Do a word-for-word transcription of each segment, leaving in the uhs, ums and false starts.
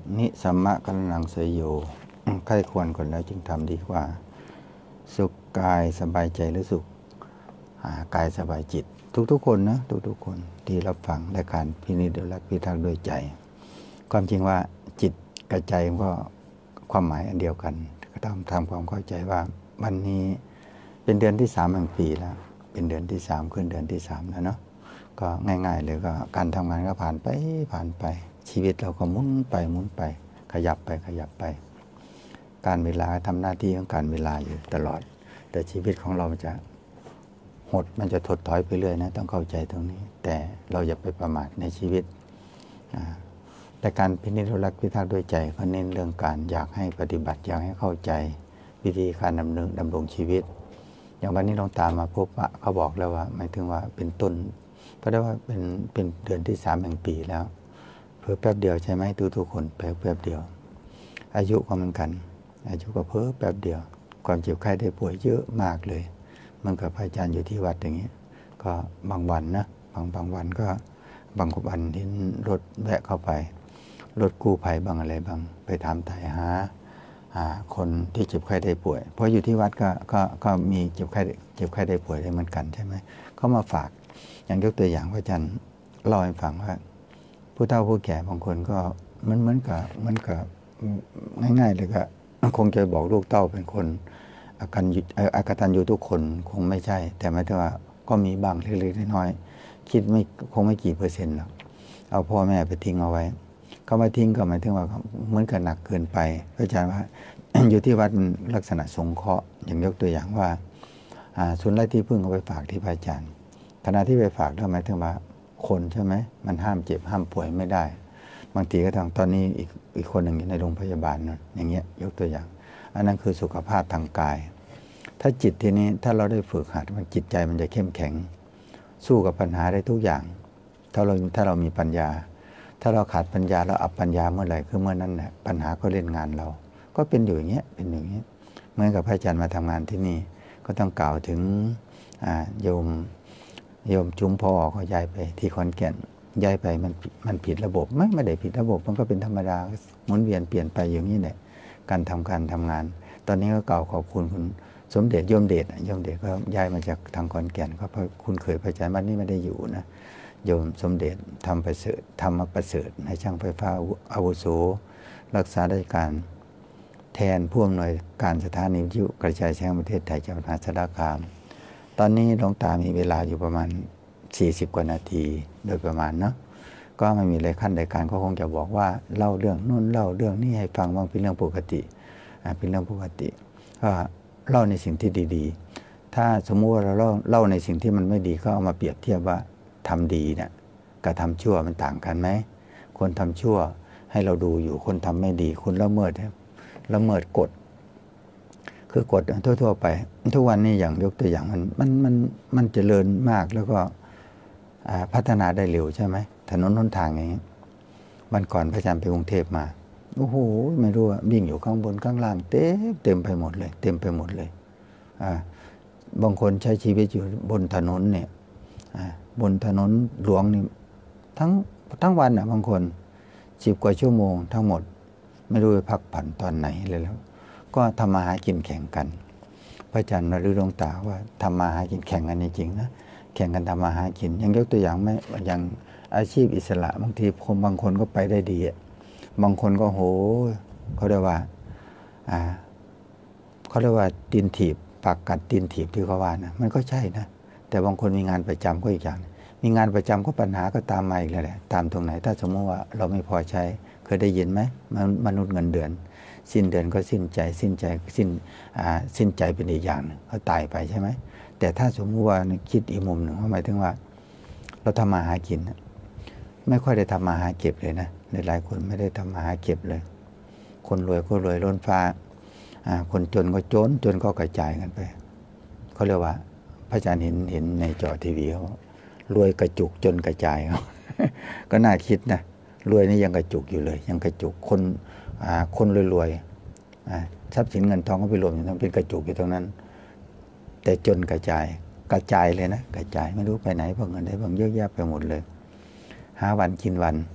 นิสัมมะกัลลังเสยโยใครควรก่อนแล้วจึงทำดีกว่าสุขกายสบายใจหรือสุขกายสบายจิตทุกๆคนนะทุกๆคนที่รับฟังและการพินิจและพิทักษ์ด้วยใจความจริงว่าจิตกับใจก็ความหมายอันเดียวกันก็ต้องทำความเข้าใจว่าวันนี้เป็นเดือนที่สามแห่งปีแล้วเป็นเดือนที่สามขึ้นเดือนที่สามแล้วเนาะก็ง่ายๆเลยก็การทำงานก็ผ่านไปผ่านไปชีวิตเราก็หมุนไปหมุนไปขยับไปขยับไปการเวลาทำหน้าที่ของการเวลาอยู่ตลอดแต่ชีวิตของเราจะหดมันจะถดถอยไปเรื่อยนะต้องเข้าใจตรงนี้แต่เราอย่าไปประมาทในชีวิตแต่การพินิจรักพิทักษ์ด้วยใจเขาเน้นเรื่องการอยากให้ปฏิบัติอยากให้เข้าใจวิธีการดำเนินดำรงชีวิตอย่างวันนี้ลองตามมาพบว่าเขาบอกแล้วว่าหมายถึงว่าเป็นต้นเพราะว่าเป็นเป็นเดือนที่สามแห่งปีแล้วเพิ่มแป๊บเดียวใช่ไหมทุกทุกคนแป๊บแป๊บเดียวอายุก็เหมือนกันอายุก็เพิ่มแป๊บเดียวความเจ็บไข้ได้ป่วยเยอะมากเลยมันกับพระอาจารย์อยู่ที่วัดอย่างนี้ก็บางวันนะบางบางวันก็บางวันที่รถแวะเข้าไปรถกู้ภัยบางอะไรบางไปถามไถ่หาคนที่เจ็บไข้ได้ป่วยเพราะอยู่ที่วัดก็ก็ก็มีเจ็บไข้เจ็บไข้ได้ป่วยได้เหมือนกันใช่ไหมเขามาฝากอย่างยกตัวอย่างพระอาจารย์เล่าให้ฟังว่าผู้เฒ่าผู้แก่บางคนก็มันเหมือนกับเหมือนกับง่ายๆเลยก็คงจะบอกลูกเต้าเป็นคนอาการอากตัญญูทุกคนคงไม่ใช่แต่หมายถึงว่าก็มีบางเล็กๆน้อยๆคิดไม่คงไม่กี่เปอร์เซ็นต์หรอกเอาพ่อแม่ไปทิ้งเอาไว้เขามาทิ้งก็หมายถึงว่าเหมือนกับหนักเกินไปพระอาจารย์ว่า อยู่ที่วัดมันลักษณะสงเคราะห์อย่างยกตัวอย่างว่าส่วนไร่ที่พึ่งเอาไปฝากที่พระอาจารย์ขณะที่ไปฝากแล้วหมายถึงว่าคนใช่ไหมมันห้ามเจ็บห้ามป่วยไม่ได้บางทีก็ทางตอนนี้อีกอีกคนหนึ่งอยู่ในโรงพยาบาลนั่นอย่างเงี้ยยกตัวอย่างอันนั้นคือสุขภาพทางกายถ้าจิตทีนี้ถ้าเราได้ฝึกหัดมันจิตใจมันจะเข้มแข็งสู้กับปัญหาได้ทุกอย่างถ้าเราถ้าเรามีปัญญาถ้าเราขาดปัญญาเราอับปัญญาเมื่อไหร่คือเมื่อนั้นแหละปัญหาก็เล่นงานเราก็เป็นอยู่อย่างเงี้ยเป็นอย่างเงี้ยเหมือนกับพระอาจารย์มาทำงานที่นี่ก็ต้องกล่าวถึงโยมโยมจุ้มพ่อก็ย้ายไปที่ขอนแก่นย้ายไปมันมันผิดระบบไม่ไม่ได้ผิดระบบมันก็เป็นธรรมดาหมุนเวียนเปลี่ยนไปอย่างนี้แหละการทำการทำงานตอนนี้ก็กล่าวขอบคุณคุณสมเด็จโยมเดชโยมเดชก็ย้ายมาจากทางขอนแก่นก็เพราะคุณเคยพระอาจารย์วันนี้ไม่ได้อยู่นะโยมสมเด็จทำประเสริฐทำมาประเสริฐให้ช่างไฟฟ้าอาวุโสรักษาราชการแทนผู้อำนวยการสถานีวิทยุกระจายเสียงประเทศไทยจังหวัดมหาสารคามตอนนี้หลวงตามีเวลาอยู่ประมาณสี่สิบกว่านาทีโดยประมาณเนาะก็ไม่มีอะไรขั้นใดการก็คงจะบอกว่าเล่าเรื่องนู่นเล่าเรื่องนี้ให้ฟังบ้างเป็นเรื่องปกติเป็นเรื่องปกติก็เล่าในสิ่งที่ดีๆถ้าสมมุติว่าเราเล่าเล่าในสิ่งที่มันไม่ดีก็เอามาเปรียบเทียบว่าทำดีเนี่ยกับทำชั่วมันต่างกันไหมคนทำชั่วให้เราดูอยู่คนทำไม่ดีคนละเมิดละเมิดกฎคือกฎทั่วๆไปทุกวันนี้อย่างยกตัวอย่างมันมันมันมันเจริญมากแล้วก็พัฒนาได้เร็วใช่ไหมถนนหนทางอย่างนี้วันก่อนพระอาจารย์ไปกรุงเทพมาโอ้โหไม่รู้ว่าวิ่งอยู่ข้างบนข้างล่างเต็มเต็มไปหมดเลยเต็มไปหมดเลยอ่าบางคนใช้ชีวิตอยู่บนถนนเนี่ยบนถนนหลวงนี่ทั้งทั้งวันอ่ะบางคนสิบกว่าชั่วโมงทั้งหมดไม่รู้ไปพักผ่อนตอนไหนเลยแล้วก็ทำมาหากินแข่งกันพระอาจารย์มารู้ดวงตาว่าทำมาหากินแข่งกันจริงๆนะแข่งกันทำมาหากินยังยกตัวอย่างไม่อย่างอาชีพอิสระบางทีคนบางคนก็ไปได้ดีบางคนก็โหเขาเรียกว่าอ่าเขาเรียกว่าตีนถีบปากกัดตีนถีบที่เขาว่านะมันก็ใช่นะแต่บางคนมีงานประจำก็อีกอย่างมีงานประจำก็ปัญหาก็ตามมาอีกแล้วแหละตามตรงไหนถ้าสมมติว่าเราไม่พอใช้เคยได้ยินไหมมนุษย์เงินเดือนสิ้นเดือนก็สิ้นใจสิ้นใจสิ้นอ่าสิ้นใจเป็นอีกอย่างนึงเขาตายไปใช่ไหมแต่ถ้าสมมติว่าคิดอีกมุมหนึ่งหมายถึงว่าเราทำมาหากินไม่ค่อยได้ทำมาหาเก็บเลยนะหลายคนไม่ได้ทำมาหาเก็บเลยคนรวยก็รวยล้นฟ้าคนจนก็จนจนก็กระจายกันไปเขาเรียกว่าพระอาจารย์เห็นเห็นในจอทีวีเขารวยกระจุกจนกระจายเขา ก็น่าคิดนะรวยนี่ยังกระจุกอยู่เลยยังกระจุกคนคนรวยๆทรัพย์สินเงินทองก็ไปรวมอยู่ตรงเป็นกระจุกอยู่ตรงนั้นแต่จนกระจายกระจายเลยนะกระจายไม่รู้ไปไหนเพราะเงินได้บางเยอะแยะไปหมดเลยหาวันกินวัน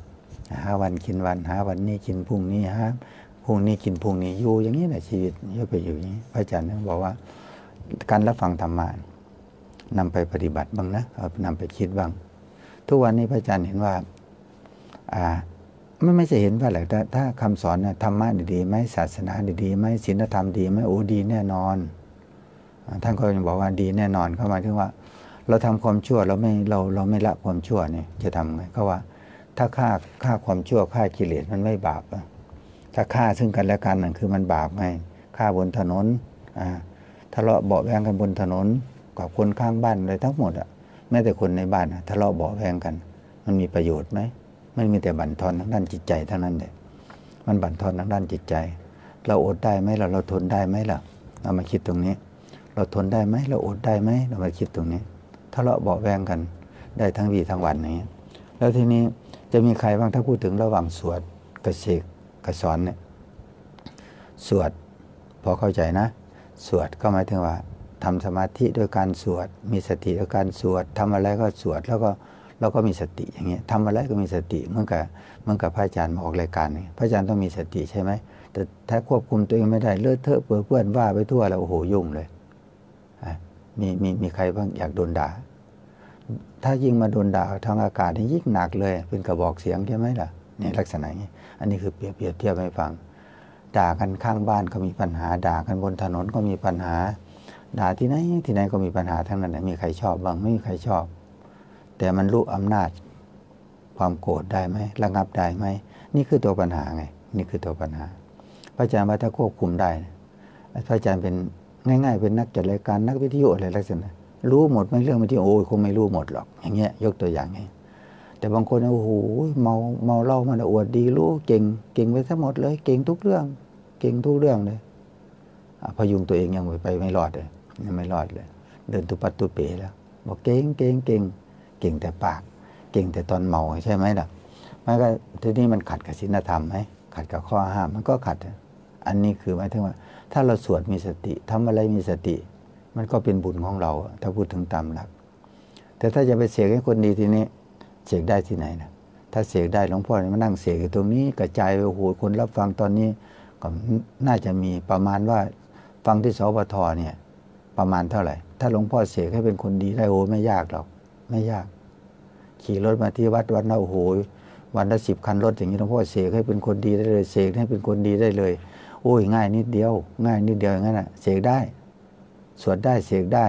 หาวันกินวันหาวันนี้กินพรุ่งนี้หาพรุ่งนี้กินพรุ่งนี้อยู่อย่างนี้แหละชีวิตเยอะไปอยู่อย่างนี้พระอาจารย์บอกว่าการรับฟังธรรมะนำไปปฏิบัติบ้างนะเอานำไปคิดบ้างทุกวันนี้พระอาจารย์เห็นว่าอ่าไม่ไม่ใช่เห็นว่าแหละถ้าถ้าคำสอนนะธรรมะดีๆไหมศาสนาดีๆไหมศีลธรรมดีไหมโอ้ดีแน่นอนท่านก็ยังบอกว่าดีแน่นอนเข้ามาถึงว่าเราทำความชั่วเราไม่เราเราไม่ละความชั่วนี่จะทำไงก็ว่าถ้าฆ่าฆ่าความชั่วฆ่ากิเลสมันไม่บาปอะถ้าฆ่าซึ่งกันและกันนั่นคือมันบาปไงฆ่าบนถนนอ่าทะเลาะเบาะแวงกันบนถนนกับคนข้างบ้านเลยทั้งหมดอะแม้แต่คนในบ้านทะเลาะเบาะแวงกันมันมีประโยชน์ไหมไม่มีแต่บั่นทอนทางด้านจิตใจเท่านั้นเลยมันบั่นทอนทางด้านจิตใจเราอดได้ไหมเราเราทนได้ไหมล่ะเรามาคิดตรงนี้เราทนได้ไหมเราอดได้ไหมเรามาคิดตรงนี้ทะเลาะเบาะแวงกันได้ทั้งวี่ทั้งวันนี้แล้วทีนี้จะมีใครบ้างถ้าพูดถึงระหว่างสวดกับเสกกับสอนเนี่ยสวดพอเข้าใจนะสวดก็หมายถึงว่าทำสมาธิด้วยการสวดมีสติด้วยการสวดทำอะไรก็สวดแล้วก็เราก็มีสติอย่างเงี้ยทำอะไรก็มีสติเหมือนกับเหมือนกับพระอาจารย์มาออกรายการนี่พระอาจารย์ต้องมีสติใช่ไหมแต่ถ้าควบคุมตัวเองไม่ได้เลอะเทอะเปื้อนเปื้อนว่าไปทั่วแล้วโอ้โหยุ่งเลยมีมีมีใครบ้างอยากโดนด่าถ้ายิ่งมาโดนด่าทางอากาศนี่ยิ่งหนักเลยเป็นกระบอกเสียงใช่ไหมล่ะเนี่ยลักษณะนี้อันนี้คือเปรียบเปรียบเทียบให้ฟังด่ากันข้างบ้านก็มีปัญหาด่ากันบนถนนก็มีปัญหาด่าที่ไหนที่ไหนก็มีปัญหาทั้งนั้นมีใครชอบบ้างไม่มีใครชอบแต่มันรู้อำนาจความโกรธได้ไหมระงับได้ไหมนี่คือตัวปัญหาไงนี่คือตัวปัญหาพระอาจารย์ว่าถ้าควบคุมได้พระอาจารย์เป็นง่ายๆเป็นนักจัดรายการนักวิทยุอะไรลักษณะรู้หมดไม่เรื่องวิทยุโอ้ยคงไม่รู้หมดหรอกอย่างเงี้ยยกตัวอย่างไงแต่บางคนโอ้โหเมาเมาเหล้ามันอวดดีรู้เก่งเก่งไปทั้งหมดเลยเก่งทุกเรื่องเก่งทุกเรื่องเลยพยุงตัวเองยังไปไม่รอดเลยยังไม่รอดเลยเดินตุปัตตุเป๋แล้วบอกเก่งเก่งเก่งเก่งแต่ปากเก่งแต่ตอนเมาใช่ไหมล่ะมันก็ทีนี้มันขัดกับศีลธรรมไหมขัดกับข้อห้ามมันก็ขัดอันนี้คือหมายถึงว่าถ้าเราสวดมีสติทำอะไรมีสติมันก็เป็นบุญของเราถ้าพูดถึงตามหลักแต่ถ้าจะไปเสกให้คนดีทีนี้เสกได้ที่ไหนนะถ้าเสกได้หลวงพ่อมานั่งเสกอยู่ตรงนี้กระจายไปโอ้โหคนรับฟังตอนนี้ก็น่าจะมีประมาณว่าฟังที่สปทเนี่ยประมาณเท่าไหร่ถ้าหลวงพ่อเสกให้เป็นคนดีได้โอ้ไม่ยากหรอกไม่ยากขี่รถมาที่วัดวันละโอ้โหวันละสิบคันรถอย่างนี้หลวงพ่อเสกให้เป็นคนดีได้เลยเสกให้เป็นคนดีได้เลยโอ้ยง่ายนิดเดียวง่ายนิดเดียวอย่างนั้นน่ะเสกได้สวดได้เสกได้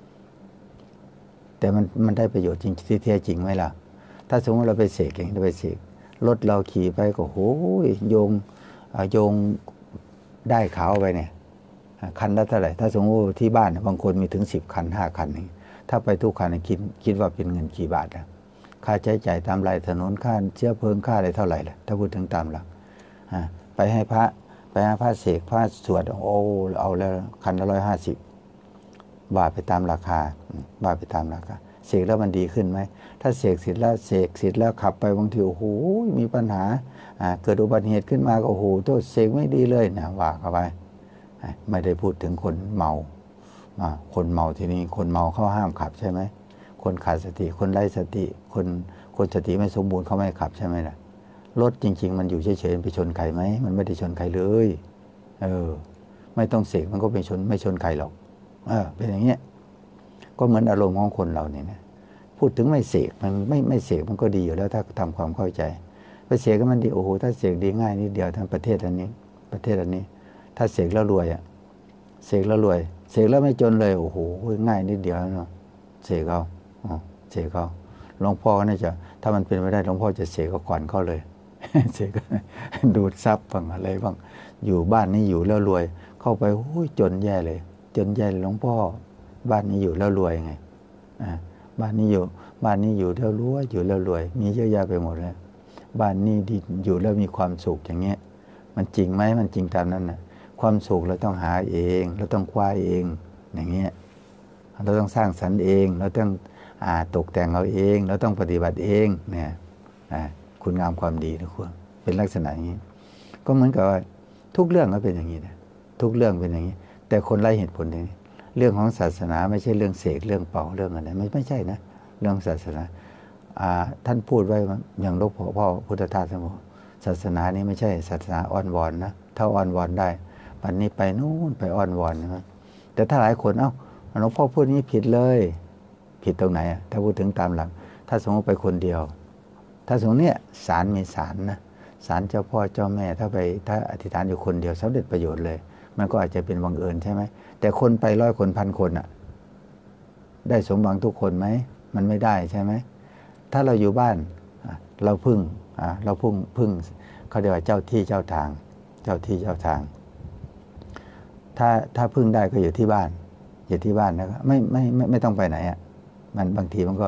แต่มันมันได้ประโยชน์จริงที่แท้จริงไหมล่ะถ้าสมมติเราไปเสกอย่างนี้เราไปเสกรถเราขี่ไปก็โอ้ยโยงโยงได้ขาวไปเนี่ยคันละเท่าไหร่ถ้าสมมติที่บ้านบางคนมีถึงสิบคันห้าคันนี่ถ้าไปทุกคันคิดคิดว่าเป็นเงินกี่บาทนะค่าใช้จ่ายตามรายถนนค่าเชื้อเพลิงค่าอะไรเท่าไหร่ล่ะถ้าพูดถึงตามหลักไปให้พระไปให้พระเสกพระสวดโอ้เอาแล้วคันละร้อยห้าสิบบาทไปตามราคาบาทไปตามราคาเสกแล้วมันดีขึ้นไหมถ้าเสกเสร็จแล้วเสกเสร็จแล้วขับไปบางทีโอ้โหมีปัญหาเกิดอุบัติเหตุขึ้นมาก็โอ้โหโทษเสกไม่ดีเลยนะว่าเข้าไปไม่ได้พูดถึงคนเมาคนเมาทีนี้คนเมาเขาห้ามขับใช่ไหมคนขาดสติคนไร้สติคนคนสติไม่สมบูรณ์เขาไม่ขับใช่ไหมล่ะรถจริงๆมันอยู่เฉยๆไปชนใครไหมมันไม่ได้ชนใครเลยเออไม่ต้องเสกมันก็ไปชนไม่ชนใครหรอกเออเป็นอย่างเงี้ยก็เหมือนอารมณ์ของคนเราเนี่ยนะพูดถึงไม่เสกมันไม่ไม่เสกมันก็ดีอยู่แล้วถ้าทำความเข้าใจไปเสกก็มันดีโอ้โหถ้าเสกดีง่ายนิดเดียวทั้งประเทศอันนี้ประเทศอันนี้ถ้าเสกแล้วรวยอ่ะเสกแล้วรวยเสกแล้วไม่จนเลยโอ้โหง่ายนิดเดียวเนาะเสกเอาเสกเอาหลวงพ่อเนี่ยจะถ้ามันเป็นไปได้หลวงพ่อจะเสกก็ก่อนเขาเลยเสกดูดซับบ้างอะไรบ้างอยู่บ้านนี้อยู่แล้วรวยเข้าไปโอ้ยจนแย่เลยจนแย่หลวงพ่อบ้านนี้อยู่แล้วรวยไงอ่าบ้านนี้อยู่บ้านนี้อยู่แล้วรวยอยู่แล้วรวยมีเยอะแยะไปหมดเลยบ้านนี้ดีอยู่แล้วมีความสุขอย่างเงี้ยมันจริงไหมมันจริงตามนั้นนะความสุขเราต้องหาเองเราต้องคว้าเองอย่างเงี้ยเราต้องสร้างสรรค์เองเราต้องอ่าตกแต่งเอาเองเราต้องปฏิบัติเองเนี่ยอ่าคุณงามความดีนะคุณเป็นลักษณะอย่างนี้ก็เหมือนกับว่าทุกเรื่องก็เป็นอย่างนี้นะทุกเรื่องเป็นอย่างนี้แต่คนไร้เหตุผลอย่างนี้เรื่องของศาสนาไม่ใช่เรื่องเสกเรื่องเป่าเรื่องอะไรไม่ไม่ใช่นะเรื่องศาสนาท่านพูดไว้อย่างหลวงพ่อพ่อพุทธทาสสมุศาสนานี้ไม่ใช่ศาสนาอ้อนวอนนะถ้าอ้อนวอนได้ปัจนนี้ไปนู่นไปอ้อนวอนนะแต่ถ้าหลายคนเอ้าหลวงพ่อพูดนี้ผิดเลยผิดตรงไหนอ่ะถ้าพูดถึงตามหลักถ้าสมมติไปคนเดียวถ้าสมมติเนี่ยศาลมีศาลนะศาลเจ้าพ่อเจ้าแม่ถ้าไปถ้าอธิษฐานอยู่คนเดียวสำเร็จประโยชน์เลยมันก็อาจจะเป็นบังเอิญใช่ไหมแต่คนไปร้อยคนพันคนอ่ะได้สมหวังทุกคนไหมมันไม่ได้ใช่ไหมถ้าเราอยู่บ้านเราพึ่งเราพึ่งพึ่งเขาเรียกว่าเจ้าที่เจ้าทางเจ้าที่เจ้าทางถ้าถ้าพึ่งได้ก็อยู่ที่บ้านอยู่ที่บ้านนะครับไม่ไม่ไม่ไม่ต้องไปไหนอ่ะมันบางทีมันก็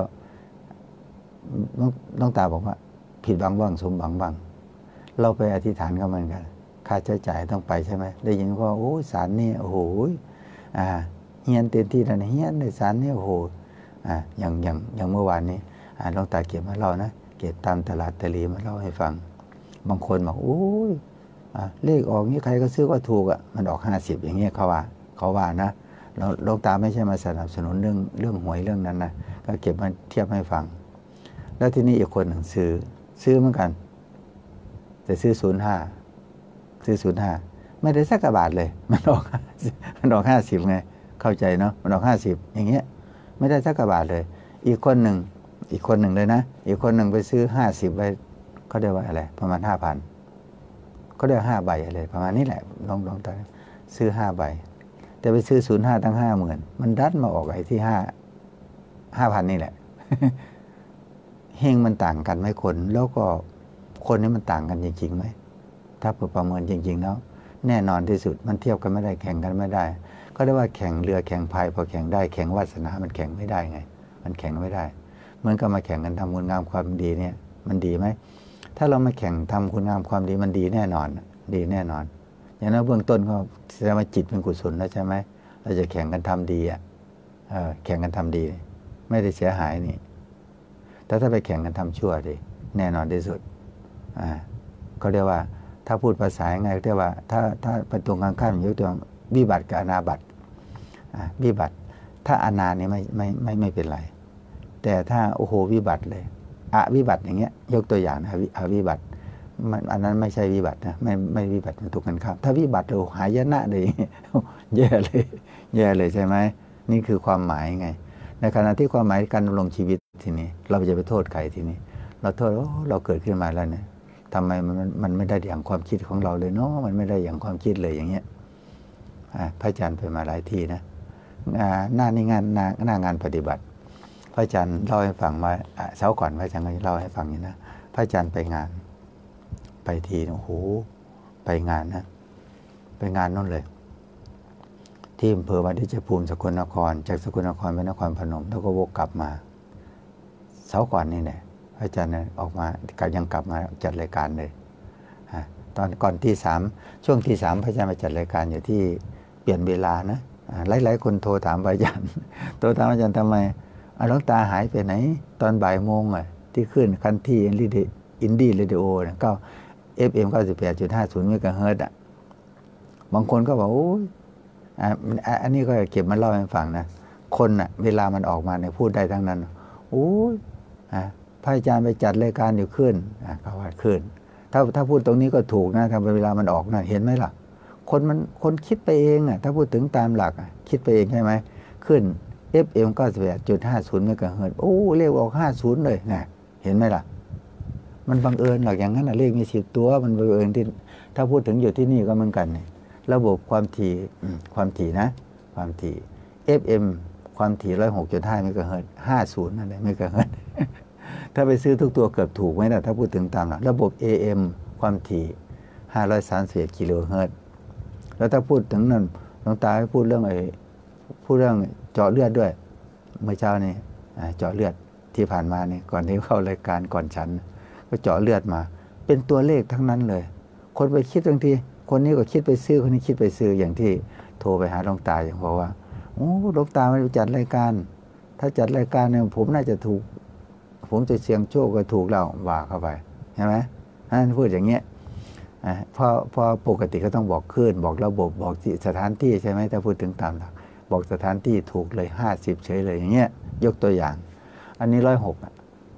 น้องตาบอกว่าผิดหวังบ้างสมหวังบ้างเราไปอธิษฐานก็เหมือนกันค่าใช้จ่ายต้องไปใช่ไหมได้ยินว่าโอ้ศาลนี่โอ้โหอ่าเฮียนเต็มที่แล้วเฮียนในศาลนี่โอ้โหอ่าอย่างอย่างอย่างเมื่อวานนี้อ่าน้องตาเก็บมาเล่านะเก็บตามตลาดตะลีมาเล่าให้ฟังบางคนบอกโอ้ยเลขออกนี้ใครก็ซื้อก็ถูกอ่ะมันออกห้าสิบอย่างเงี้ยเขาว่าเขาว่านะเราหลวงตาไม่ใช่มาสนับสนุนเรื่องเรื่องหวยเรื่องนั้นนะก็เก็บมาเทียบให้ฟังแล้วที่นี่อีกคนหนึ่งซื้อซื้อเหมือนกันแต่ซื้อศูนย์ห้าซื้อศูนย์ห้าไม่ได้สักกระบาทเลยมันออกมันออกห้าสิบไงเข้าใจเนาะมันออกห้าสิบอย่างเงี้ยไม่ได้สักกระบาทเลยอีกคนหนึ่งอีกคนหนึ่งเลยนะอีกคนหนึ่งไปซื้อห้าสิบไปเขาเรียกว่าอะไรประมาณห้าพันเขาเรียกห้าใบอะไรประมาณนี้แหละลองลองตาซื้อห้าใบแต่ไปซื้อศูนย์ห้าตั้งห้าหมื่นมันดันมาออกไอ้ที่ห้าห้าพันนี่แหละเฮงมันต่างกันไหมคนแล้วก็คนนี้มันต่างกันจริงๆไหมถ้าประเมินจริงๆแล้วแน่นอนที่สุดมันเทียบกันไม่ได้แข่งกันไม่ได้ก็เรียกว่าแข่งเรือแข่งพายพอแข่งได้แข่งวาสนามันแข่งไม่ได้ไงมันแข่งไม่ได้เหมือนกับมาแข่งกันทำคุณงามความดีเนี่ยมันดีไหมถ้าเรามาแข่งทำคุณงามความดีมันดีแน่นอนดีแน่นอนอย่างนั้นเบื้องต้นก็แสดงว่าจิตเป็นกุศลแล้วใช่ไหมเราจะแข่งกันทำดีอ่ะเออแข่งกันทำดีไม่ได้เสียหายนี่แต่ถ้าไปแข่งกันทำชั่วดิแน่นอนที่สุดอ่าก็เรียกว่าถ้าพูดภาษาไงเรียกว่าถ้าถ้าเป็นตรงกลางข้ามยกตัววิบัติกับอนาบัติอ่าวิบัติถ้าอนานี่ไม่ไม่ไม่ไม่เป็นไรแต่ถ้าโอ้โหวิบัติเลยอวิบัติอย่างเงี้ยยกตัวอย่างนะอวิบัติมันอันนั้นไม่ใช่วิบัตินะไม่ไม่วิบัติมันถูกกันข้ามถ้าวิบัติเราหายนะเลยแย่เลยแย่เลยใช่ไหมนี่คือความหมายไงในขณะที่ความหมายการดำรงชีวิตทีนี้เราจะไปโทษใครทีนี้เราโทษว่าเราเกิดขึ้นมาแล้วเนี่ยทำไมมันมันไม่ได้อย่างความคิดของเราเลยเนาะมันไม่ได้อย่างความคิดเลยอย่างเงี้ยพระอาจารย์ไปมาหลายที่นะหน้านี่งานหน้าหน้างานปฏิบัติพระอาจารย์เล่าให้ฟังมาเช้าก่อนพระอาจารย์ก็เล่าให้ฟังอย่างนะพระอาจารย์ไปงานไปทีโอ้โหไปงานนะไปงานนั่นเลยที่อำเภอวัดที่ชัยภูมิสกลนครจากสกลนครไปนครพนมแล้วก็วกกลับมาเช้าก่อนนี่แหละพระอาจารย์ออกมาก็ยังกลับมาจัดรายการเลยตอนก่อนที่สามช่วงที่สามพระอาจารย์มาจัดรายการอยู่ที่เปลี่ยนเวลานะหลายๆคนโทรถามพระอาจารย์โทรถามอาจารย์ทำไมหลวงตาหายไปไหนตอนบ่ายโมงอ่ะที่ขึ้นคันที่อินดี้อินดี้เรดิโอเนี่ยก็เอฟเอ็มเก้าสิบแปดจุดห้าศูนย์เมกะเฮิรตซ์อ่ะบางคนก็บอกโอ้ยอันนี้ก็เก็บมาเล่าให้ฟังนะคนอ่ะเวลามันออกมาเนี่ยพูดได้ทั้งนั้นโอ้ยพระอาจารย์ไปจัดรายการอยู่ขึ้นเขาว่าขึ้นถ้าถ้าพูดตรงนี้ก็ถูกนะถ้าเวลามันออกนะเห็นไหมล่ะคนมันคนคิดไปเองอ่ะถ้าพูดถึงตามหลักคิดไปเองใช่ไหมขึ้น เอฟ เอ็ม เก้าสิบแปดจุดห้าศูนย์เมกะเฮิรตซ์โอ้เลขออกห้าสิบเลยนะเห็นไหมล่ะมันบังเอิญหรอกอย่างนั้นนะเลขมีสิบตัวมันบังเอิญที่ถ้าพูดถึงอยู่ที่นี่ก็เหมือนกันเนี่ยระบบความถี่ความถี่นะความถี่ เอฟ เอ็ม ความถี่หนึ่งร้อยหกจุดห้าเมกะเฮิรตซ์ห้าสิบนั่นแหละเมกะเฮิรตซ์ถ้าไปซื้อทุกตัวเกือบถูกไหมล่ะถ้าพูดถึงตามหลักระบบ เอ เอ็ม ความถี่ห้าร้อยสามสิบเอ็ดกิโลเฮิรตซ์แล้วถ้าพูดถึงนั้นหลวงตาให้พูดเรื่องไอ้พูดเรื่องเจาะเลือดด้วยเมื่อเช้านี้เจาะเลือดที่ผ่านมานี่ก่อนที่เข้ารายการก่อนฉันก็เจาะเลือดมาเป็นตัวเลขทั้งนั้นเลยคนไปคิดบางทีคนนี้ก็คิดไปซื้อคนนี้คิดไปซื้ออย่างที่โทรไปหาหลวงตาอย่างบอกว่าโอ้หลวงตาไม่จัดรายการถ้าจัดรายการเนี่ยผมน่าจะถูกผมจะเสี่ยงโชคก็ถูกแล้วว่าเข้าไปใช่ไหมท่านพูดอย่างเงี้ยพอพอปกติก็ต้องบอกขึ้นบอกระบบบอกสถานที่ใช่ไหมถ้าพูดถึงตามหลักบอกสถานที่ถูกเลยห้าสิบเฉยเลยอย่างเงี้ยยกตัวอย่างอันนี้ร้อยหก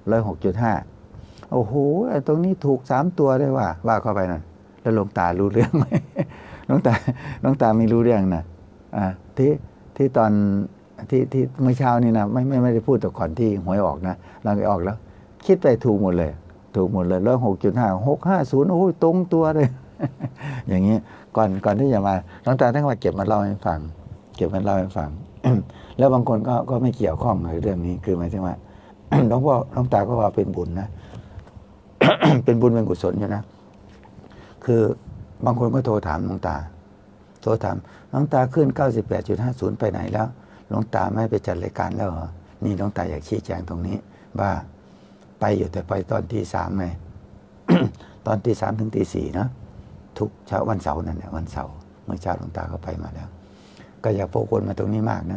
ร้อยหกจุดห้าโอ้โหตรงนี้ถูกสามตัวได้ว่าว่าเข้าไปนั่นแล้วหลวงตารู้เรื่องไหมหลวงตาหลวงตาไม่รู้เรื่องนะอ่าที่ที่ตอนที่ที่เมื่อเช้านี่นะไม่ไม่ไม่ได้พูดแต่ก่อนที่หวยออกนะหลังออกแล้ว คิดไปถูกหมดเลยถูกหมดเลยร้อยหกจุดห้าหกห้าศูนย์โอ้ยตรงตัวเลย อย่างนี้ก่อนก่อนที่จะมาหลวงตาท่านมาเก็บมาเล่าให้ฟัง เก็บมาเล่าให้ฟัง แล้วบางคนก็ก็ไม่เกี่ยวข้องกับเรื่องนี้คือหมายถึงว่า หลวงพ่อหลวงตาก็ว่าเป็นบุญนะ เป็นบุญเป็นกุศลอยู่นะคือบางคนก็โทรถามหลวงตาโทรถามหลวงตาขึ้น เก้าสิบแปดจุดห้าศูนย์ ไปไหนแล้วหลวงตาไม่ไปจัดรายการแล้วเหรอนี่หลวงตาอยากชี้แจงตรงนี้ว่าไปอยู่แต่ไปตอนตีสามไง ตอนตีสามถึงตีสี่นะทุกเช้าวันเสาร์นั่นแหละวันเสาร์เมื่อเช้าหลวงตาก็ไปมาแล้วก็อย่าโฟกัสมาตรงนี้มากนะ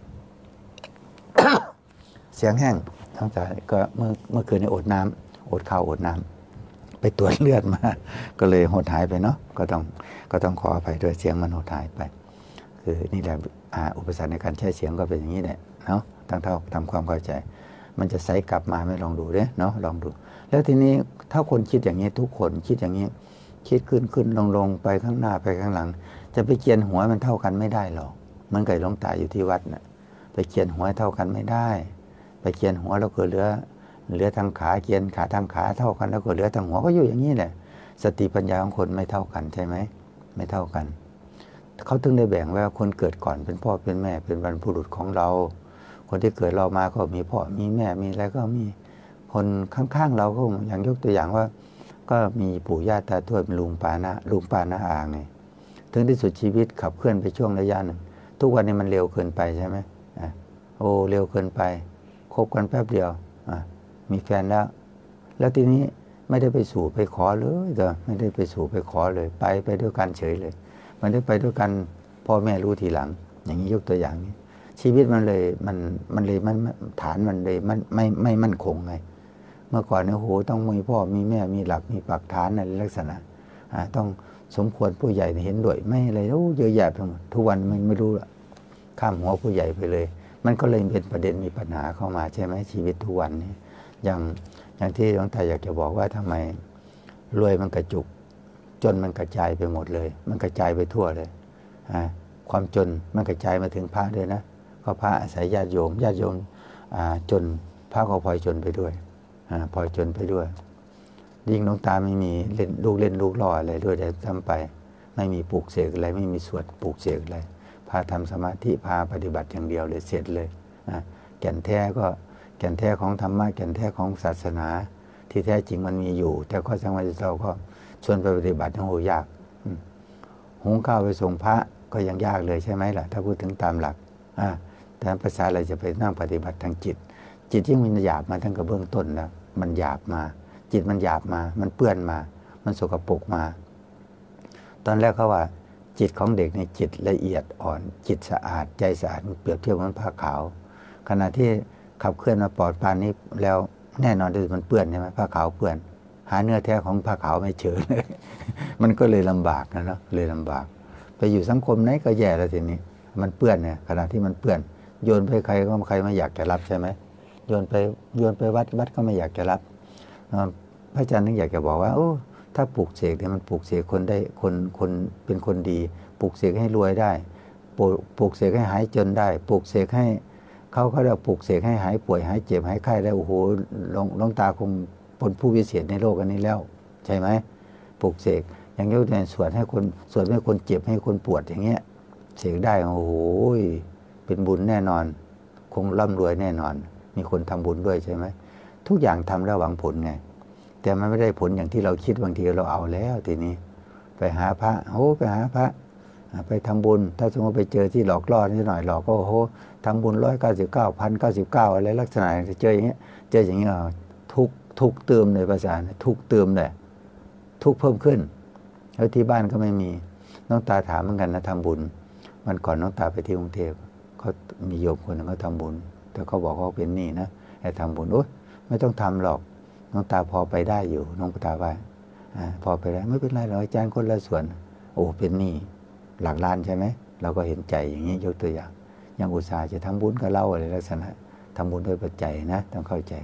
เสียงแห้งหลวงตาก็เมื่อเมื่อคืนนี้อดน้ำอดข้าวอดน้ำไปตรวจเลือดมา ก็เลยหดหายไปเนาะก็ต้องก็ต้องขออภัยด้วยเสียงมันหดหายไปคือนี่แหละอุปสรรคในการใช้เสียงก็เป็นอย่างนี้แหละเนาะตั้งเท่าทำความเข้าใจมันจะใส่กลับมาไม่ลองดูเด้เนาะลองดูแล้วทีนี้ถ้าคนคิดอย่างนี้ทุกคนคิดอย่างนี้คิดขึ้นขึ้นลงลงไปข้างหน้าไปข้างหลังจะไปเกียนหัวมันเท่ากันไม่ได้หรอกเหมือนกับหลวงตาอยู่ที่วัดน่ะไปเกียนหัวเท่ากันไม่ได้ไปเกียนหัวแล้วก็เหลือเหลือทางขาเกียนขาทางขาเท่ากันแล้วก็เหลือทางหัวก็อยู่อย่างนี้แหละสติปัญญาของคนไม่เท่ากันใช่ไหมไม่เท่ากันเขาถึงได้แบ่งว่าคนเกิดก่อนเป็นพ่อเป็นแม่เป็นบรรพบุรุษของเราคนที่เกิดเรามาก็มีพ่อมีแม่มีอะไรก็มีคนข้างๆเราก็อย่างยกตัวอย่างว่าก็มีปู่ย่าตาทวดลุงป้านะลุงป้าน้าอาไงถึงที่สุดชีวิตขับเคลื่อนไปช่วงระยะหนึ่งทุกวันนี้มันเร็วเกินไปใช่ไหมอ่ะโอ้เร็วเกินไปคบกันแป๊บเดียวอ่ะมีแฟนแล้วแล้วทีนี้ไม่ได้ไปสู่ไปขอเลยเด้อไม่ได้ไปสู่ไปขอเลยไปไปด้วยกันเฉยเลยมันได้ไปด้วยกันพ่อแม่รู้ทีหลังอย่างนี้ยกตัวอย่างนี้ชีวิตมันเลยมันมันเลยมันฐานมันเลยมันไม่ไม่มั่นคงไงเมื่อก่อนเนี่ยโหต้องมีพ่อมีแม่มีหลักมีปักฐานในลักษณะอ่าต้องสมควรผู้ใหญ่เห็นด้วยไม่อะไรโอ้เยอะแยะไปหมดทุกวันมันไม่รู้ละข้ามหัวผู้ใหญ่ไปเลยมันก็เลยเป็นประเด็นมีปัญหาเข้ามาใช่ไหมชีวิตทุกวันนี้อย่างอย่างที่หลวงตาอยากจะบอกว่าทำไมรวยมันกระจุกจนมันกระจายไปหมดเลยมันกระจายไปทั่วเลยอ่าความจนมันกระจายมาถึงพระด้วยนะก็พระอาศัยญาติโยมญาติโยมจนพระก็พลอยจนไปด้วยพลอยจนไปด้วยยิ่งหลวงตาไม่มีเล่นลูกเล่นลูกล่ออะไรด้วยแต่ทำไปไม่มีปลูกเสกอะไรไม่มีสวดปลูกเสกอะไรพาทำสมาธิพาปฏิบัติอย่างเดียวเลยเสร็จเลยแก่นแท้ก็แก่นแท้ของธรรมะแก่นแท้ของศาสนาที่แท้จริงมันมีอยู่แต่ก็สังวรเราก็ชวนไปปฏิบัติโอ้โหยากหุงข้าวไปส่งพระก็ยังยากเลยใช่ไหมล่ะถ้าพูดถึงตามหลักแต่ภาษาอะไรจะไปนั่งปฏิบัติทางจิตจิตที่มันหยาบมาตั้งแต่เบื้องต้นแล้วมันหยาบมาจิตมันหยาบมามันเปื้อนมามันสกปรกมาตอนแรกเขาว่าจิตของเด็กในจิตละเอียดอ่อนจิตสะอาดใจสะอาดเปรียบเทียบเหมือนผ้าขาวขณะที่ขับเคลื่อนมาปลอดปานนี้แล้วแน่นอนที่มันเปื้อนใช่ไหมผ้าขาวเปื้อนหาเนื้อแท้ของผ้าขาวไม่เจอเลย มันก็เลยลำบากนะเนาะเลยลำบากไปอยู่สังคมไหนก็แย่แล้วทีนี้มันเปื้อนเนี่ยขณะที่มันเปื้อนโยนไปใครก็ใครไม่อยากจะรับใช่ไหมโยนไปโยนไปวัดวัดก็ไม่อยากจะรับพระอาจารย์นึกอยากจะบอกว่าโอ้ถ้าปลูกเสกเนี่ยมันปลูกเสกคนได้คนคนเป็นคนดีปลูกเสกให้รวยได้ปลูกเสกให้หายจนได้ปลูกเสกให้เขาเขาเรียกปลูกเสกให้หายป่วยหายเจ็บหายไข้ได้โอ้โหหลวงตาคงเป็นผู้วิเศษในโลกอันนี้แล้วใช่ไหมปลูกเสกอย่างยกตัวอย่างสวดให้คนสวดให้คนเจ็บให้คนปวดอย่างเงี้ยเสกได้โอ้โหเป็นบุญแน่นอนคงร่ำรวยแน่นอนมีคนทำบุญด้วยใช่ไหมทุกอย่างทำแล้วหวังผลไงแต่มันไม่ได้ผลอย่างที่เราคิดบางทีเราเอาแล้วทีนี้ไปหาพระโอ้ไปหาพระไปทำบุญถ้าสมมติไปเจอที่หลอกล่อนิดหน่อยหลอกก็โอ้โหทำบุญร้อยเก้าสิบเก้าพันเก้าสิบเก้าอะไรลักษณะจะเจออย่างเงี้ยเจออย่างเงี้ยทุกทุกเติมเลยภาษาทุกเติมเลยทุกเพิ่มขึ้นแล้วที่บ้านก็ไม่มีน้องตาถามเหมือนกันนะทำบุญวันก่อนน้องตาไปที่กรุงเทพเขามีโยมคนหนึ่งเขาทำบุญแต่เขาบอกเขาเป็นหนี้นะให้ทำบุญโอ๊ยไม่ต้องทำหรอกน้องตาพอไปได้อยู่น้องตาว่าอ่าพอไปได้ไม่เป็นไรหรอกอาจารย์คนละส่วนโอ้เป็นหนี้หลักล้านใช่ไหมเราก็เห็นใจอย่างนี้ยกตัวอย่างยังอุตส่าห์จะทำบุญกับเราอะไรลักษณะทำบุญด้วยปัจจัยนะต้องเข้าใจ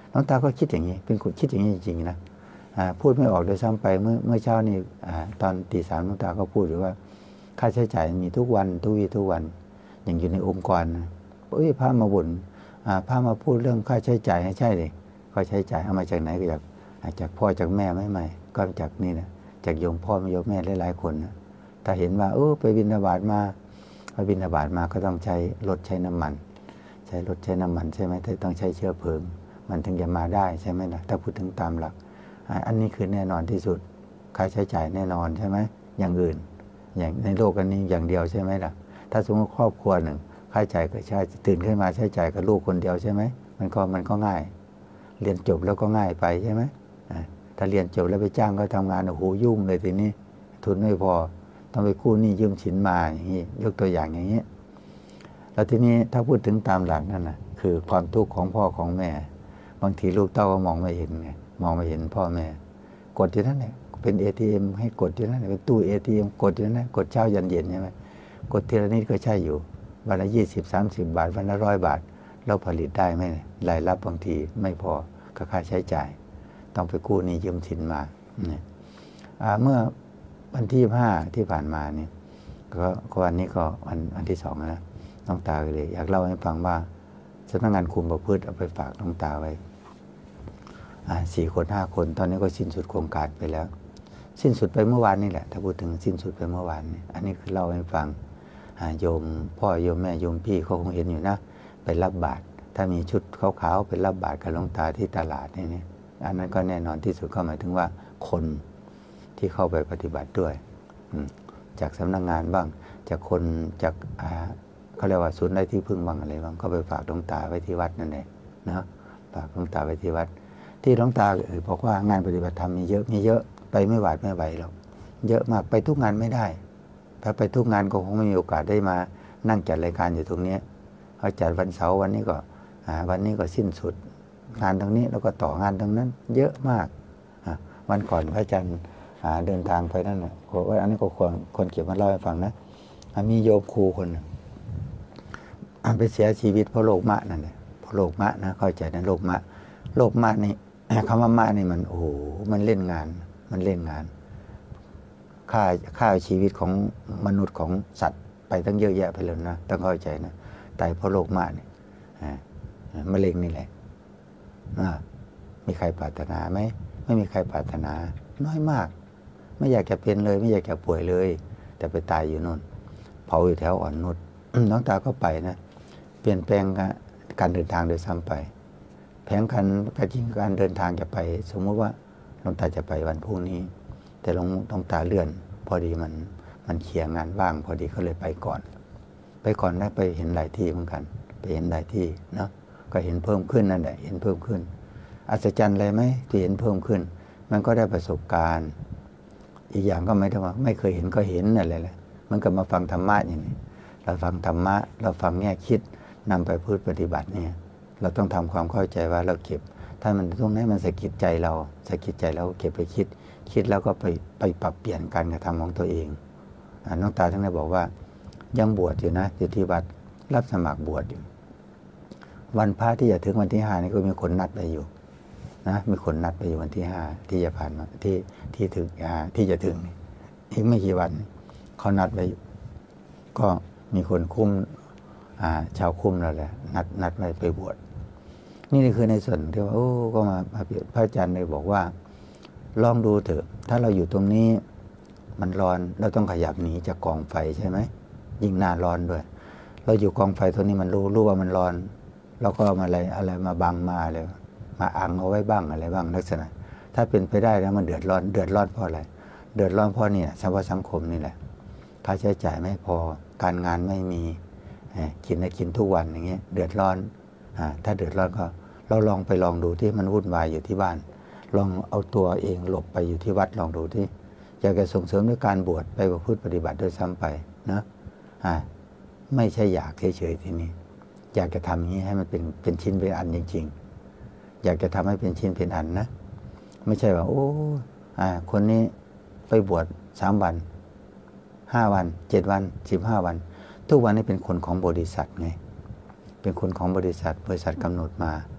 น้องตาก็คิดอย่างนี้เป็นคนคิดอย่างนี้จริงๆนะพูดไม่ออกโดยซ้ำไปเมื่อเมื่อเช้านี่ตอนตีสามน้องตาก็พูดอยู่ว่าค่าใช้จ่ายมีทุกวันทุกวี่ทุกวันอย่างอยู่ในองค์กรนะเอ้ยพระมาบ่นพระมาพูดเรื่องค่าใช้จ่ายให้ใช่เลยค่าใช้จ่ายเอามาจากไหนก็จากจากพ่อจากแม่ไม่ไม่ก็จากนี่นะจากโยมพ่อโยมแม่หลายๆคนนะถ้าเห็นว่าเออไปบิณฑบาตมาไปบิณฑบาตมาก็ต้องใช้รถใช้น้ำมันใช้รถใช้น้ำมันใช่ไหมถ้าต้องใช้เชื้อเพลิงมันถึงจะมาได้ใช่ไหมล่ะถ้าพูดถึงตามหลักอันนี้คือแน่นอนที่สุดค่าใช้จ่ายแน่นอนใช่ไหมอย่างอื่นอย่างในโลกอันนี้อย่างเดียวใช่ไหมล่ะถ้าสมมติครอบครัวหนึ่งค่าใช้จ่ายก็ใช้ตื่นขึ้นมาใช้จ่ายกับลูกคนเดียวใช่ไหมมันก็มันก็ง่ายเรียนจบแล้วก็ง่ายไปใช่ไหมถ้าเรียนจบแล้วไปจ้างเขาทำงานโอ้โหยุ่งเลยทีนี้ทุนไม่พอต้องไปกู้หนี้ยืมสินมาอย่างนี้ยกตัวอย่างอย่างนี้แล้วทีนี้ถ้าพูดถึงตามหลักนั่นนะคือความทุกข์ของพ่อของแม่บางทีลูกเต้าก็มองไม่เห็นไงมองไม่เห็นพ่อแม่กดอยู่นั่นแหละเป็น เอ ที เอ็ม ให้กดอยู่นั่นเป็นตู้ เอ ที เอ็ม กดอยู่นั่นกดเช้ายันเย็นใช่ไหมกดทีละนิดก็ใช่อยู่วันละยี่สิบสามสิบบาทวันละร้อยบาทเราผลิตได้ไหมรายรับบางทีไม่พอกับค่าใช้จ่ายต้องไปกู้หนี้ยืมสินมาเนี่ยเมื่อวันที่ห้าที่ผ่านมาเนี่ยก็วันนี้ก็วันวันที่สองนะน้องตาเลยอยากเล่าให้ฟังว่าสำนักงานคุมประพฤติเอาไปฝากน้องตาไว้สี่คนห้าคนตอนนี้ก็สิ้นสุดโครงการไปแล้วสิ้นสุดไปเมื่อวานนี่แหละถ้าพูดถึงสิ้นสุดไปเมื่อวานนี่อันนี้คือเล่าให้ฟังโยมพ่อโยมแม่โยมพี่เขาคงเห็นอยู่นะไปรับบาตรถ้ามีชุดขาวๆไปรับบาตรกับหลวงตาที่ตลาดนี่นี่อันนั้นก็แน่นอนที่สุดก็หมายถึงว่าคนที่เข้าไปปฏิบัติด้วยจากสำนักงานบ้างจากคนจากเขาเรียกว่าศูนย์ได้ที่พึ่งบ้างอะไรบ้างก็ไปฝากหลวงตาไว้ที่วัดนั่นเองนะฝากหลวงตาไว้ที่วัดที่หลวงตาบอกว่างานปฏิบัติธรรมมีเยอะมีเยอะไปไม่หวาดไม่ไหวหรอกเยอะมากไปทุกงานไม่ได้ถ้าไปทุกงานก็คงไม่มีโอกาสได้มานั่งจัดรายการอยู่ตรงนี้เขาจัดวันเสาร์วันนี้ก็วันนี้ก็สิ้นสุดงานตรงนี้แล้วก็ต่องานตรงนั้น เยอะมากวันก่อนพระอาจารย์เดินทางไปนั่นนะว่าอันนี้ก็คนคนเก็บมาเล่าให้ฟังนะมีโยมครูคนหนึ่งไปเสียชีวิตเพราะโรคมะนั่นแหละเพราะโรคมะนะเข้าใจนะโรคมะโรคมะนี่คำว่ามะนี่มันโอ้โหมันเล่นงานมันเล่นงานค่าค่าชีวิตของมนุษย์ของสัตว์ไปตั้งเยอะแยะไปแล้วนะต้องเข้าใจนะตายเพราะโรคมะนี่มะเร็งนี่แหละมีใครปรารถนาไหมไม่มีใครปรารถนาน้อยมากไม่อยากจะเป็นเลยไม่อยากจะป่วยเลยแต่ไปตายอยู่นู่นเผาอยู่แถวอ่อนนุชน้องตาก็ไปนะเปลี่ยนแปลงการเดินทางโดยซ้ำไปแผนการการจริงการเดินทางจะไปสมมติว่าน้องตาจะไปวันพรุ่งนี้แต่น้องน้องตาเลื่อนพอดีมันมันเคลียร์งานว่างพอดีก็เลยไปก่อนไปก่อนแล้วไปเห็นหลายที่เหมือนกันไปเห็นหลายที่เนาะก็เห็นเพิ่มขึ้นนั่นแหละเห็นเพิ่มขึ้นอัศจรรย์อะไรไหมที่เห็นเพิ่มขึ้นมันก็ได้ประสบการณ์อีกอย่างก็ไม่ได้ว่าไม่เคยเห็นก็เห็นอะไรเลยมันก็มาฟังธรรมะอย่างนี้เราฟังธรรมะเราฟังแง่คิดนำไปพูดปฏิบัติเนี่ยเราต้องทำความเข้าใจว่าเราเก็บถ้ามันตรงนี้มันสะกิดใจเราสะกิดใจเราเก็บไปคิดคิดแล้วก็ไปไปปรับเปลี่ยนการกระทำของตัวเองน้องตาทั้งนั้นบอกว่ายังบวชอยู่นะอยู่ที่วัดรับสมัครบวชอยู่วันพระที่จะถึงวันที่ห้านี่ก็มีคนนัดไปอยู่นะมีคนนัดไปอยู่วันที่ห้าที่จะผ่านมาที่ที่ถึงที่จะถึงอีกไม่กี่วันเขานัดไปก็มีคนคุ้มชาวคุ้มเราแหละนัดนัดไปไปบวชนี่คือในส่วนที่ว่าโอ้ก็มาพระอาจารย์เลยบอกว่าลองดูเถอะถ้าเราอยู่ตรงนี้มันร้อนเราต้องขยับหนีจากกองไฟใช่ไหมยิ่งหน้าร้อนด้วยเราอยู่กองไฟตัวนี้มันรู้รู้ว่ามันร้อนเราก็เอามาอะไรอะไรมาบังมาอะไรมาอังเอาไว้บ้างอะไรบ้างลักษณะถ้าเป็นไปได้แล้วมันเดือดร้อนเดือดร้อนเพราะอะไรเดือดร้อนเพราะเนี่ยสภาวะสังคมนี่แหละค่าใช้จ่ายไม่พอการงานไม่มีกินได้กินทุกวันอย่างเงี้ยเดือดร้อนถ้าเดือดร้อนก็เราลองไปลองดูที่มันวุ่นวายอยู่ที่บ้านลองเอาตัวเองหลบไปอยู่ที่วัดลองดูที่อยากจะส่งเสริมด้วยการบวชไปประพฤติปฏิบัติโดยซ้ำไปนะไม่ใช่อยากเฉยๆทีนี้อยากจะทำอย่างนี้ให้มันเป็นเป็นชิ้นเป็นอันจริงๆอยากจะทำให้เป็นชิ้นเป็นอันนะไม่ใช่ว่าโอ้อ่าคนนี้ไปบวชสามวันห้าวันเจ็ดวันสิบห้าวันทุกวันนี้เป็นคนของบริษัทไงเป็นคนของบริษัทบริษัทกำหนดมา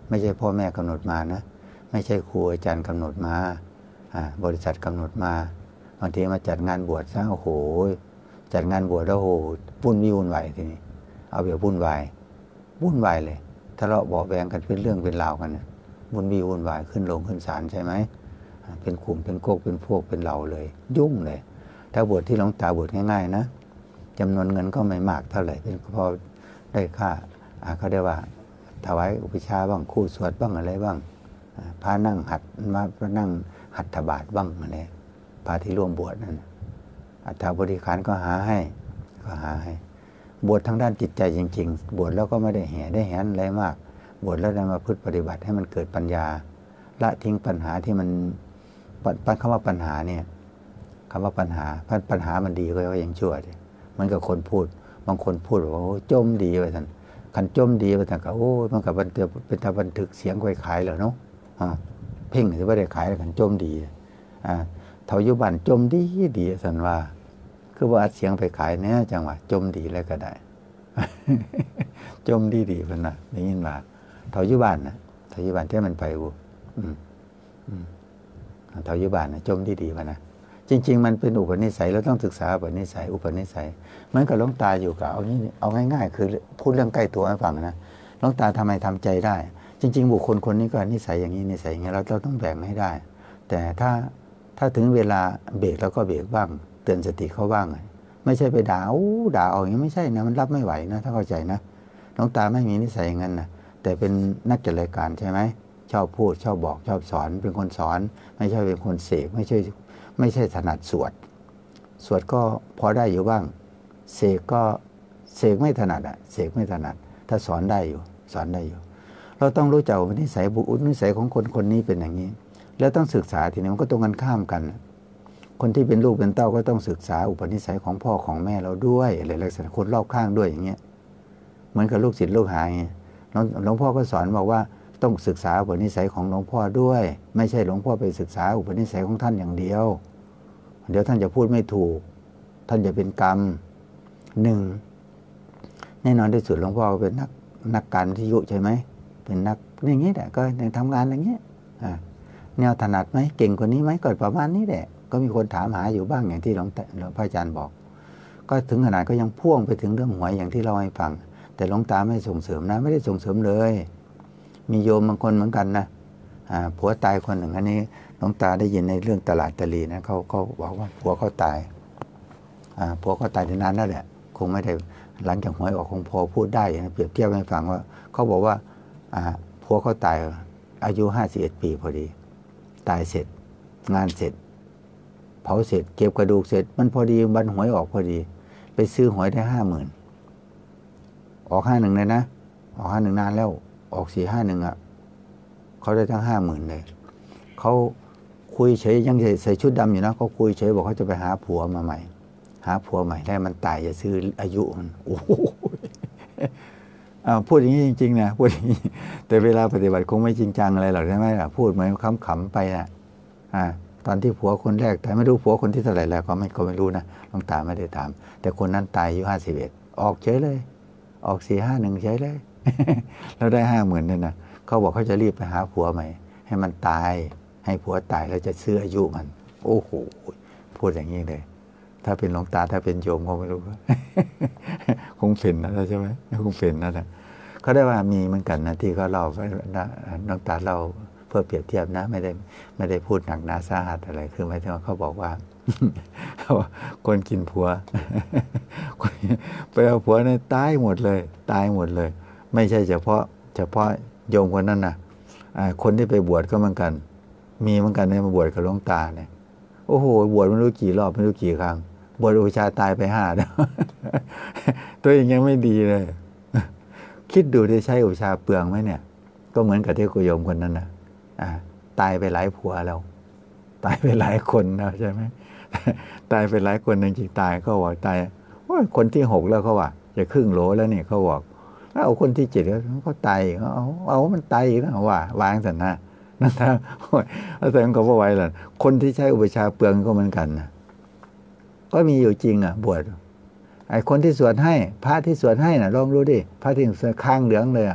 ไม่ใช่พ่อแม่กำหนดมานะไม่ใช่ครูอาจารย์กำหนดมาอ่าบริษัทกำหนดมาบางทีมาจัดงานบวชซะโอ้โหจัดงานบวชแล้วโอ้โหวุ่นวี่วุ่นวายทีนี้เอาแบบวุ่นวายวุ่นวายเลยทะเลาะเบาะแวงกันเป็นเรื่องเป็นราวกันนะวุ่นวี่วุ่นวายขึ้นลงขึ้นศาลใช่ไหมเป็นกลุ่มเป็นโกกเป็นพวกเป็นเหล่าเลยยุ่งเลยถ้าบวชที่หลวงตาบวชง่ายๆนะจำนวนเงินก็ไม่มากเท่าไหร่เป็นพอได้ค่าเขาเรียกว่าถวายอุปชาบ้างคู่สวดบ้างอะไรบ้างพานั่งหัดมาพระนั่งหัตถบาทบ้างอะไรพาที่ร่วมบวชนั่นอัฐบริขารก็หาให้ก็หาให้บวชทางด้านจิตใจจริงๆบวชแล้วก็ไม่ได้แห่ได้แหนอะไรมากบวชแล้วได้มาพึ่งปฏิบัติให้มันเกิดปัญญาละทิ้งปัญหาที่มันปัญคำว่าปัญหาเนี่ยคำว่าปัญหาปัญหามันดีก็ยังชั่วเลยเหมือนกับคนพูดบางคนพูดว่าโอ้จมดีไปท่านขันจมดีไปท่านก็โอ้มันกับบันเทิงเป็นตาบันทึกเสียงไว้ขายเหรอเนาะเพ่งหรือว่าได้ขายขันจมดีอ่าเท่ายุบันจมดีดีสันว่าคือว่าอัดเสียงไปขายเนี่ยจังหวะจมดีแล้วก็ได้ จมดีดีเพิ่นน่ะได้ยินว่าเท่ายุบันนะเท่ายุบันที่มันไปบุอืมอืมเท่ายุบันนะจมดีดีพะนะจริงๆมันเป็นอุปนิสัยเราต้องศึกษาอุปนิสัยอุปนิสัยเหมือนกับหลวงตาอยู่กับเอางี้เอาง่ายๆคือพูดเรื่องใกล้ตัวให้ฟังนะหลวงตาทำไมทำใจได้จริงๆบุคคลคนนี้ก็นิสัยอย่างนี้นิสัยอย่างนี้เราเราต้องแบ่งให้ได้ แต่ถ้าถ้าถึงเวลาเบรกแล้วก็เบรกบ้างเตือนสติเขาบ้างไม่ใช่ไปด่าโอ้ด่าเอาอย่างนี้ไม่ใช่นะมันรับไม่ไหวนะถ้าเข้าใจนะหลวงตาไม่มีนิสัยอย่างนั้นนะแต่เป็นนักจัดรายการใช่ไหมชอบพูดชอบบอกชอบสอนเป็นคนสอนไม่ใช่เป็นคนเสกไม่ใช่ไม่ใช่ถนัดสวดสวดก็พอได้อยู่บ้างเสกก็เสกไม่ถนัดอะเสกไม่ถนัดถ้าสอนได้อยู่สอนได้อยู่เราต้องรู้จักนิสัยบุคนิสัยของคนคนนี้เป็นอย่างนี้แล้วต้องศึกษาทีนี้มันก็ตรงกันข้ามกันคนที่เป็นลูกเป็นเต้าก็ต้องศึกษาอุปนิสัยของพ่อของแม่เราด้วยอะไรลักษณะคนรอบข้างด้วยอย่างเงี้ยเหมือนกับลูกศิษย์ลูกหาไงหลวงพ่อก็สอนบอกว่าต้องศึกษาอุปนิสัยของหลวงพ่อด้วยไม่ใช่หลวงพ่อไปศึกษาอุปนิสัยของท่านอย่างเดียวเดี๋ยวท่านจะพูดไม่ถูกท่านจะเป็นกรรมหนึ่งแน่นอนที่สุดหลวงพ่อเป็นนักนักการวิทยุใช่ไหมเป็นนักอย่างนี้แหละก็ทำงานอย่างเงี้ยอ่าแนวถนัดไหมเก่งกว่านี้ไหมก็ประมาณนี้แหละก็มีคนถามหาอยู่บ้างอย่างที่หลวงหลวงพ่ออาจารย์บอกก็ถึงขนาดก็ยังพ่วงไปถึงเรื่องหวยอย่างที่เราให้ฟังแต่หลวงตาไม่ส่งเสริมนะไม่ได้ส่งเสริมเลยมีโยมบางคนเหมือนกันนะผัวตายคนหนึ่งอันนี้หลวงตาได้ยินในเรื่องตลาดตะลีนะเขาเขาบอกว่าผัวเขาตายผัวเขาตายที่นานนั่นแหละคงไม่ได้หลังจากหวยออกคงพอพูดได้นะเปรียบเทียบให้ฟังว่าเขาบอกว่าผัวเขาตายอายุห้าสิบเอ็ดปีพอดีตายเสร็จงานเสร็จเผาเสร็จเก็บกระดูกเสร็จมันพอดีวันหวยออกพอดีไปซื้อหวยได้ห้าหมื่นออกห้าหนึ่งเลยนะออกห้าหนึ่งนานแล้วออกสี่ห้าหนึ่งอ่ะเขาได้ทั้งห้าหมื่นเลยเขาคุยเฉยยังใส่ชุดดำอยู่นะเขาคุยเฉยบอกเขาจะไปหาผัวมาใหม่หาผัวใหม่แล้วมันตายจะซื้ออายุมันโอ้โหพูดอย่างนี้จริงๆนะพูดอย่างนี้แต่เวลาปฏิบัติคงไม่จริงจังอะไรหรอกใช่ไหมล่ะพูดเหมือนขำๆไปนะอ่าตอนที่ผัวคนแรกแต่ไม่รู้ผัวคนที่เท่าไหร่แล้วก็ไม่ก็ไม่รู้นะหลวงตาไม่ได้ถามแต่คนนั้นตายอายุห้าสิบเอ็ดออกเฉยเลยออกสี่ห้าหนึ่งเฉยเลย แล้วได้ห้าหมื่นเนี่ยนะเขาบอกเขาจะรีบไปหาผัวใหม่ให้มันตายให้ผัวตายแล้วจะซื้ออายุมันโอ้โหพูดอย่างนี้เลยถ้าเป็นหลวงตาถ้าเป็นโยมก็ไม่รู้ คงเป็นนะใช่ไหมคงเป็นนะเขาได้ว่ามีเหมือนกันนะที่เขาเล่าหลวงตาเล่าเพื่อเปรียบเทียบนะไม่ได้ไม่ได้พูดหนักหนาสาหัสอะไรคือหมายถึงว่าเขาบอกว่าคนกินผัวไปเอาผัวเนี่ยตายหมดเลยตายหมดเลยไม่ใช่เฉพาะเฉพาะโยมคนนั้นนะคนที่ไปบวชก็เหมือนกันมีเหมือนกันเนี่ยมาบวชกับหลวงตาเนี่ยโอ้โหบวชไม่รู้กี่รอบไม่รู้กี่ครั้งบวชอุปชาตายไปห้าแล้วตัวเองยังไม่ดีเลยคิดดูได้ใช้อุปชาเปลืองไหมเนี่ยก็เหมือนกับที่โยมคนนั้นนะอ่าตายไปหลายผัวแล้วตายไปหลายคนนะใช่ไหมตายไปหลายคนจริงๆตายเขาบอกตายว่าคนที่หกแล้วเขาว่าจะครึ่งโหลแล้วเนี่ยเขาบอกเอาคนที่เจ็ดเขาตายเอาเอามันตายอีกนะว่าวางสันนะนั่นถ้าอาจารย์ก็ว่าไว้ล่ะคนที่ใช้อุปชาเปลืองก็เหมือนกันนะก็มีอยู่จริงอ่ะบวชไอ้คนที่สวดให้พระที่สวดให้น่ะลองดูดิพระที่สวดข้างเหลืองเลย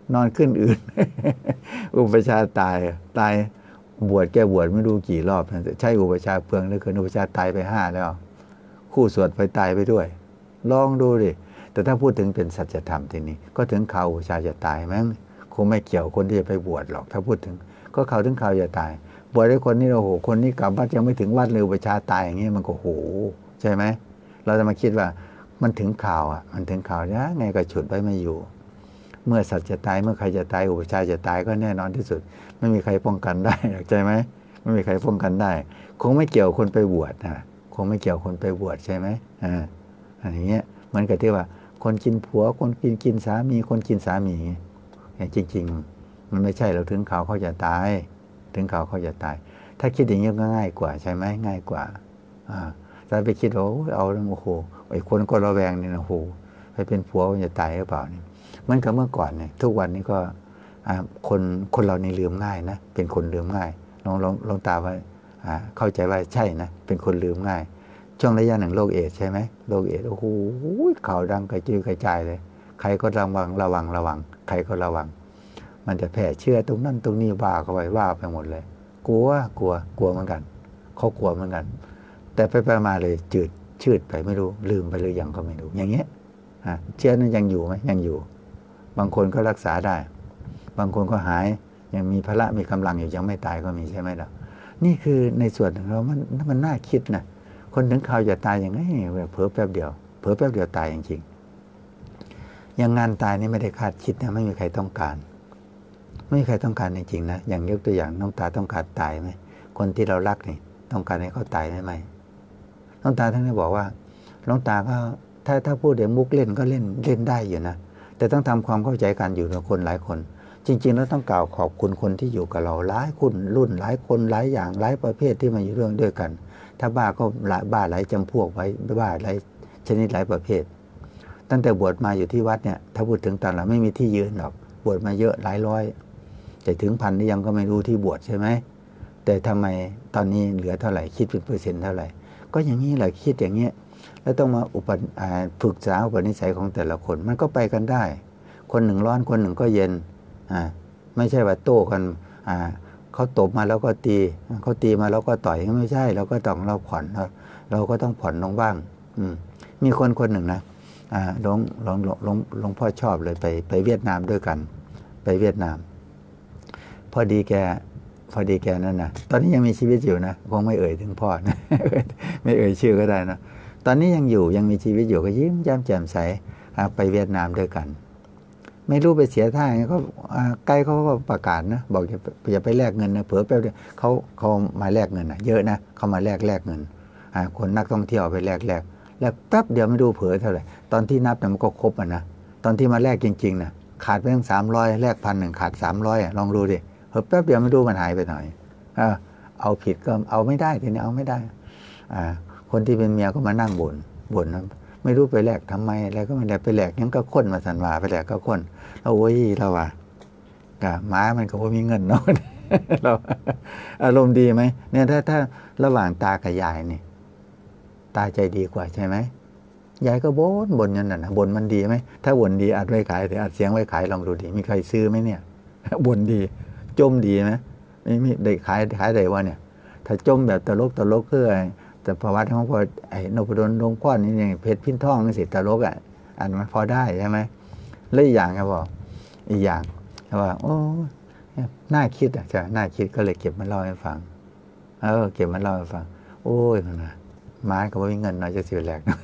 นอนขึ้นอื่น อุปชาตายตายบวชแกบวชไม่รู้กี่รอบใช่อุปชาเปลืองแล้วคืออุปชาตายไปห้าแล้ว คู่สวดไปตายไปด้วย ลองดูดิแต่ถ้าพูดถึงเป็นสัจธรรมทีนี้ก็ถึงข่าวอุปชาจะตายมั้งคงไม่เกี่ยวคนที่จะไปบวชหรอกถ้าพูดถึงก็ข่าวถึงข่าวจะตายบวชได้คนนี้เราโหคนนี้กลับวัดยังไม่ถึงวัดเลยอุปชาตายอย่างนี้มันก็โหใช่ไหมเราจะมาคิดว่ามันถึงข่าวอ่ะมันถึงข่าวนะไงก็ฉุดไว้ไม่อยู่ เมื่อสัตว์จะตายเมื่อใครจะตายอุปชาจะตายก็แน่นอนที่สุดไม่มีใครป้องกันได้เข้าใจไหมไม่มีใครป้องกันได้คงไม่เกี่ยวคนไปบวชนะคงไม่เกี่ยวคนไปบวชใช่ไหมอ่าอย่างเงี้ยเหมือนกับที่ว่าคนกินผัวคนกินกินสามีคนกินสามีเนี่ยจริงๆมันไม่ใช่เราถึงข่าวเขาจะตายถึงข่าวเขาจะตายถ้าคิดอย่างนี้ก็ง่ายกว่าใช่ไหมง่ายกว่าอ่าแต่ไปคิดว่าเอาโอ้โหไอ้คนก็ระแวงนี่นะโอ้โหไปเป็นผัวจะตายหรือเปล่าเนี่ยเหมือนกับเมื่อก่อนเนี่ยทุกวันนี้ก็คนคนเรานี่ลืมง่ายนะเป็นคนลืมง่ายลองลองลองตาว่าเข้าใจว่าใช่นะเป็นคนลืมง่ายช่วงระยะหนึ่งโรคเอดใช่ไหมโรคเอดโอ้โหข่าวดังกระจุยกระจายเลยใครก็ระวังระวังระวังใครก็ระวังมันจะแพร่เชื้อตรงนั้นตรงนี้ว่าเข้าไปว่าไปหมดเลยกลัวกลัวกลัวเหมือนกันเขากลัวเหมือนกันแต่ไปไปมาเลยจืดชืดไปไม่รู้ลืมไปหรือยังก็ไม่รู้อย่างเงี้ยเชื้อนั้นยังอยู่ไหมยังอยู่บางคนก็รักษาได้บางคนก็หายยังมีพละมีกำลังอยู่ยังไม่ตายก็มีใช่ไหมล่ะนี่คือในส่วนของเรามันมันน่าคิดนะคนถึงข่าวจะตายอย่างนี้เผลอแป๊บเดียวเผลอแป๊บเดียวตายจริงๆอย่างงานตายนี่ไม่ได้คาดคิดนะไม่มีใครต้องการไม่มีใครต้องการจริงๆนะอย่างยกตัวอย่างน้องตาต้องการตายไหมคนที่เรารักนี่ต้องการให้เขาตายไหมไหมน้องตาท่านได้บอกว่าน้องตาก็ถ้าถ้าพูดเดี๋ยวมุกเล่นก็เล่นเล่นได้อยู่นะแต่ต้องทำความเข้าใจกันอยู่กับคนหลายคนจริงๆแล้วต้องกล่าวขอบคุณคนที่อยู่กับเราหลายคนรุ่นหลายคนหลายอย่างหลายประเภทที่มาอยู่เรื่องด้วยกันถ้าบ้าก็หลายบ้าหลายจำพวกไว้บ้าหลายชนิดหลายประเภทตั้งแต่บวชมาอยู่ที่วัดเนี่ยถ้าพูดถึงตอนเราไม่มีที่ยืนหรอกบวชมาเยอะหลายร้อยแต่ถึงพันนี่ยังก็ไม่รู้ที่บวชใช่ไหมแต่ทำไมตอนนี้เหลือเท่าไหร่คิดเป็นเปอร์เซ็นต์เท่าไหร่ก็อย่างนี้แหละคิดอย่างเงี้ยแล้วต้องมาอุปฝึกษาอุปนิสัยของแต่ละคนมันก็ไปกันได้คนหนึ่งร้อนคนหนึ่งก็เย็นอ่าไม่ใช่ว่าโต้กันอ่าเขาตบมาแล้วก็ตีเขาตีมาแล้วก็ต่อยไม่ใช่เราก็ต้องเราผ่อนเราเราก็ต้องผ่อนลงบ้างอืมมีคนคนหนึ่งนะอ่าหลวงหลวงหลวงหลวงพ่อชอบเลยไปไปเวียดนามด้วยกันไปเวียดนามพอดีแกพอดีแกนั่นนะตอนนี้ยังมีชีวิตอยู่นะคงไม่เอ่ยถึงพ่อนะไม่เอ่ยชื่อก็ได้นะตอนนี้ยังอยู่ยังมีชีวิตอยู่ก็ยิ้มแย้มแจ่มใสไปเวียดนามด้วยกันไม่รู้ไปเสียท่าไงก็ใกล้เขาก็ประกาศนะบอกอย่าอย่าไปแลกเงินนะเผื่อแป๊บเดียวเขาเขามาแลกเงินนะเยอะนะเขามาแลกแลกเงินคนนักท่องเที่ยวไปแลกแลกแลกแป๊บเดียวไม่ดูเผื่อเท่าไหร่ตอนที่นับเนี่ยมันก็ครบอ่ะนะตอนที่มาแลกจริงๆนะขาดไปตั้งสามร้อยแลกพันหนึ่งขาดสามร้อยลองดูดิเผื่อแป๊บเดียวไม่ดูมันหายไปหน่อยเอาผิดก็เอาไม่ได้ทีนี้เอาไม่ได้คนที่เป็นเมียก็มานั่งบ่นบ่นนะไม่รู้ไปแลกทำไมอะไรก็ไม่ได้ไปแลกยังก็ค้นมาสันว่าไปแลกก็ค้นเราโอ้ยเราว่ะกะม้ามันก็พอมีเงินเนาะเราอารมณ์ดีไหมเนี่ยถ้าถ้าระหว่างตากับยายนี่ตาใจดีกว่าใช่ไหมยายก็บ่นบ่นยันน่ะบ่นมันดีไหมถ้าบ่นดีอัดไว้ขายแต่อัดเสียงไว้ขายลองดูดิมีใครซื้อไหมเนี่ยบ่นดีจมดีไหมไม่มีได้ขายขายได้ว่าเนี่ยถ้าจมแบบตลกตลกคือแต่ประวัติของพอไอ้นพดลดวงก้อนนี่อย่างเพชรพินทองนี่สิตลกอ่ะอันมันพอได้ใช่ไหมแล้วอีกอย่างครับบอกอีกอย่างว่าโอ้น่าคิดอ่ะจ้ะน่าคิดก็เลยเก็บมาเล่าให้ฟังเออเก็บมาเล่าให้ฟังโอ้ยนะม้าก็ไม่มีเงินน้อยจะเสียแหลกนะ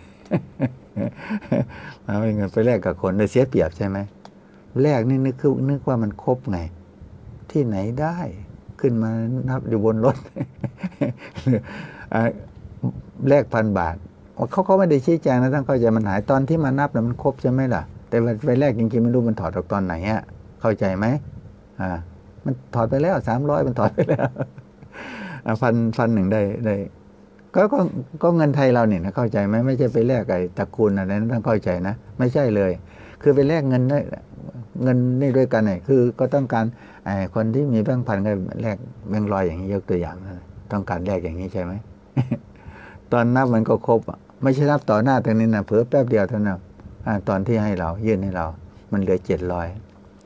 ม้าไม่มีเงินไปแลกกับคนเลยเสียเปรียบใช่ไหมแลกนี่นึกคือนึกว่ามันครบไงที่ไหนได้ขึ้นมานับอยู่บนรถแลกพันบาทเขาเขาไม่ได้ชี้แจงนะต้องเข้าใจมันหายตอนที่มานับนะมันครบใช่ไหมล่ะแต่ไปแลกจริงๆไม่รู้มันถอดออกตอนไหนอ่ะเข้าใจไหมอ่ามันถอดไปแล้วสามร้อยมันถอดไปแล้วฟันฟันหนึ่งได้ได้ก็ก็ก็เงินไทยเราเนี่ยนะเข้าใจไหมไม่ใช่ไปแลกไอ้ตระกูลอะไรนั้นต้องเข้าใจนะไม่ใช่เลยคือไปแลกเงินได้เงินนี่ด้วยกันเนี่ยคือก็ต้องการไอ้คนที่มีแบงค์พันก็แลกแบงค์ร้อยอย่างนี้ยกตัวอย่างนะต้องการแลกอย่างนี้ใช่ไหมตอนนับมันก็ครบไม่ใช่นับต่อหน้าตรงนี้นะเผลอแป๊บเดียวเท่านั้นตอนที่ให้เรายื่นให้เรามันเหลือเจ็ดร้อย